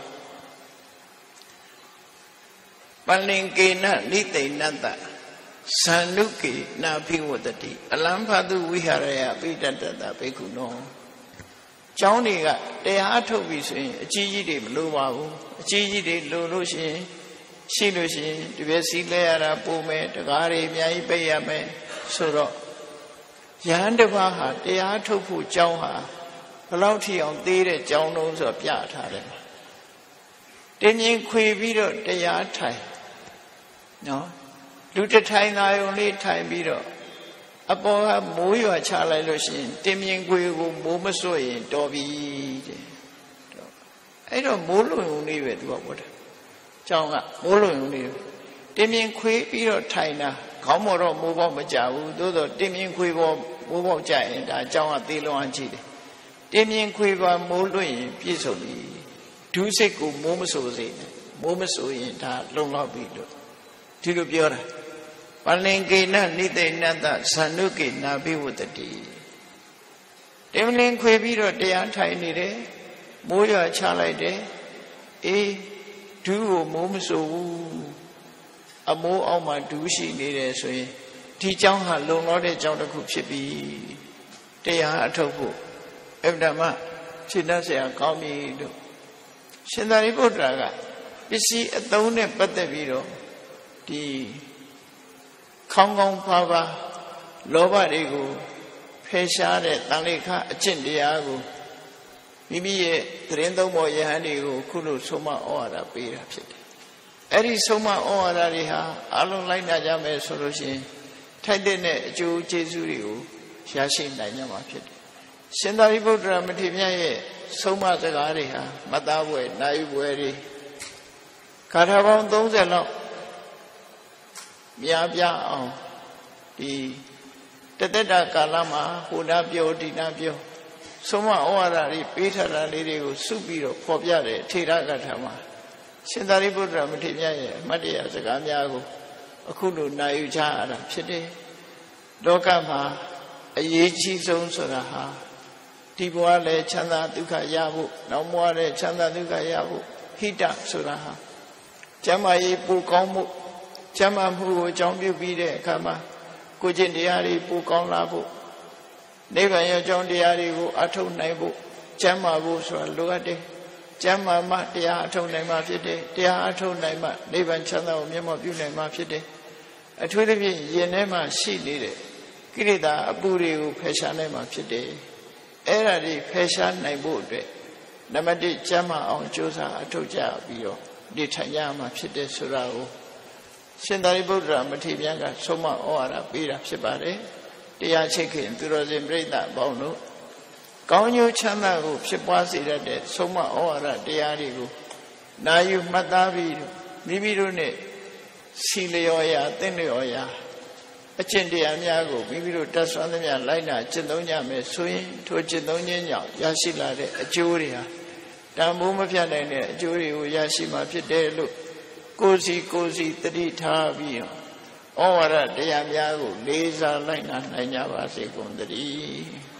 ပလင်ကေနနိသိဏတ္တသန္နုကေနာဖိဝတ္တိအလံဖတုဝိဟာရယပိဋတတဘိက္ခုနောကျောင်းတွေကတရားထုတ်ပြီဆိုရင်အကြီးကြီးတွေမလိုပါဘူးအကြီးကြီးတွေလိုလို့ရှိရင်တပည့်စည်းလဲရတာပုံမယ်တကားတွေအများကြီးပိတ်ရမယ်ဆိုတော့ယဟန်တစ်ပါးဟာတရားထုတ်ဖို့ကျောင်းဟာဘယ်လောက်ထိအောင်သေးတဲ့ကျောင်းလုံးဆိုပြထားတယ်တင်းမြင်ခွေပြီးတော့တရားထိုင်နော်လူတထိုင်သာယုံလေးထိုင်ပြီးတော့အပေါ်ကမိုးရွာချလိုက်လို့ရှိရင်တင်းမြင်ခွေကိုမိုးမစွတ်ရင်တော်ပြီတဲ့အဲ့တော့မိုးလုံုံလေးပဲသူကဝတ်တယ်ကျောင်းကမိုးလုံုံလေးတင်းမြင်ခွေပြီးတော့ထိုင်တာခေါင်းပေါ်တော့မိုးပေါက်မကြဘူးသို့တော့တင်းမြင်ခွေပေါ်မိုးပေါက်ကြရင်ဒါကျောင်းကသေးလွန်ကြည့်တယ်တင်းမြင်ခွေပေါ်မိုးလွင့်ရင်ပြည့်စုံပြီဒုစိတ်ကိုမိုးမဆိုစေနဲ့မိုးမဆိုရင်ဒါလုံလောက်ပြီလို့ဒီလိုပြောတာပလင်ကေနနိသိဏတ္တသန္နုကေနာဘိဝတ္တိတင်းလင်းခွေပြီးတော့တရားထိုင်နေတယ်မိုးရွာချလိုက်တယ်အေးဒူးကိုမိုးမဆိုဘူးအမိုးအောက်မှာဒူးရှိနေတယ်ဆိုရင်ဒီကျောင်းဟာလုံလောက်တဲ့ကျောင်းတစ်ခုဖြစ်ပြီတရားအထုတ်ဖို့အဗ္ဗဓမ္မရှင်းတတ်เสียကောင်းပြီလို့ရှင်သာရိပုတ္တရာကပစ္စည်းအသုံးနဲ့ပတ်သက်ပြီးတော့ဒီခေါင်းကောင်းဖားဖားလောဘတွေကိုဖယ်ရှားတဲ့တန်လေခအကျင့်တရားကိုမိမိရဲ့သတင်းသုံးပေါ်ယဟန်တွေကိုခုလိုဆုံးမဩဝါဒပေးတာဖြစ်တယ်။အဲ့ဒီဆုံးမဩဝါဒတွေဟာအလုံးလိုက်နာကြမယ်ဆိုလို့ရှိရင်ထိုက်တဲ့အကျိုးကျေးဇူးတွေကိုရရှိနိုင်ကြမှာဖြစ်တယ်။ရှင်သာရိပုတ္တရာမထေရမြတ်ရဲ့ဆုံးမစကားတွေဟာမသားပွဲနိုင်ပွဲတွေဂါထာပေါင်း30လောက်များပြားအောင်ဒီတသက်တာကာလမှာဟိုနာပြောဒီနာပြောဆုံးမဩဝါဒတွေပေးထားတာလေးတွေကိုစုပြီးတော့ဖော်ပြတဲ့ထေရဂါထာမှာရှင်သာရိပုတ္တရာမထေရမြတ်ရဲ့အမတ်တရားစကားများကိုအခုလိုနိုင်ယူကြရတာဖြစ်တယ်။လောကမှာအရေးကြီးဆုံးဆိုတာဟာဒီဘဝလည်းချမ်းသာဒုက္ခရဖို့နောက်ဘဝလည်းချမ်းသာဒုက္ခရဖို့ဟိတဆိုတာဟာကျမ်းမာရေးပိုကောင်းမှုကျမ်းမာမှုကိုအကြောင်းပြုပြီးတဲ့အခါမှာကိုယ်ကျင့်တရားတွေပိုကောင်းလာဖို့နိဗ္ဗာန်ရဲ့အကြောင်းတရားတွေကိုအထောက်နိုင်ဖို့ကျမ်းမာဖို့ဆိုတာလိုအပ်တယ်ကျမ်းမာမှတရားအထောက်နိုင်မှဖြစ်တယ်တရားအထောက်နိုင်မှနိဗ္ဗာန်ချမ်းသာကိုမျက်မှောက်ပြုနိုင်မှဖြစ်တယ်အထူးသဖြင့်ယင်ထဲမှာရှိနေတဲ့ကိလေသာအပူတွေကိုဖယ်ရှားနိုင်မှဖြစ်တယ်အဲ့ဒါတွေဖယ်ရှားနိုင်ဖို့အတွက်နံပါတ်1ကျမ်းမာအောင်ကြိုးစားအထောက်ကြပြီးတော့နေထိုင်ရမှာဖြစ်တယ်ဆိုတာကိုရှင်သာရိပုတ္တရာမထေရမြတ်ကဆုံးမဩဝါဒပေးတာဖြစ်ပါတယ်တရားချိတ်ခင်သူတော်စင်ပြိဿပေါင်းတို့ကောင်းကျိုးချမ်းသာကိုဖြစ်ပွားစေတတ်တဲ့ဆုံးမဩဝါဒတရားတွေကိုနာယူမှတ်သားပြီးမိမိတို့နဲ့စီလျော်ရာသင့်လျော်ရာအကျင့်တရားများကိုမိမိတို့တတ်ဆွမ်းသမျှလိုက်နာကျင့်သုံးကြမယ်ဆိုရင်ထိုကျင့်သုံးခြင်းကြောင့်ရရှိလာတဲ့အကျိုးတွေဟာတန်ဖိုးမဖြတ်နိုင်တဲ့အကျိုးတွေကိုရရှိမှာဖြစ်တယ်လို့ကိုယ်စီတတိထားပြီးဩဝါဒတရားများကိုလေးစားလိုက်နာနိုင်ကြပါစေကုန်သတည်း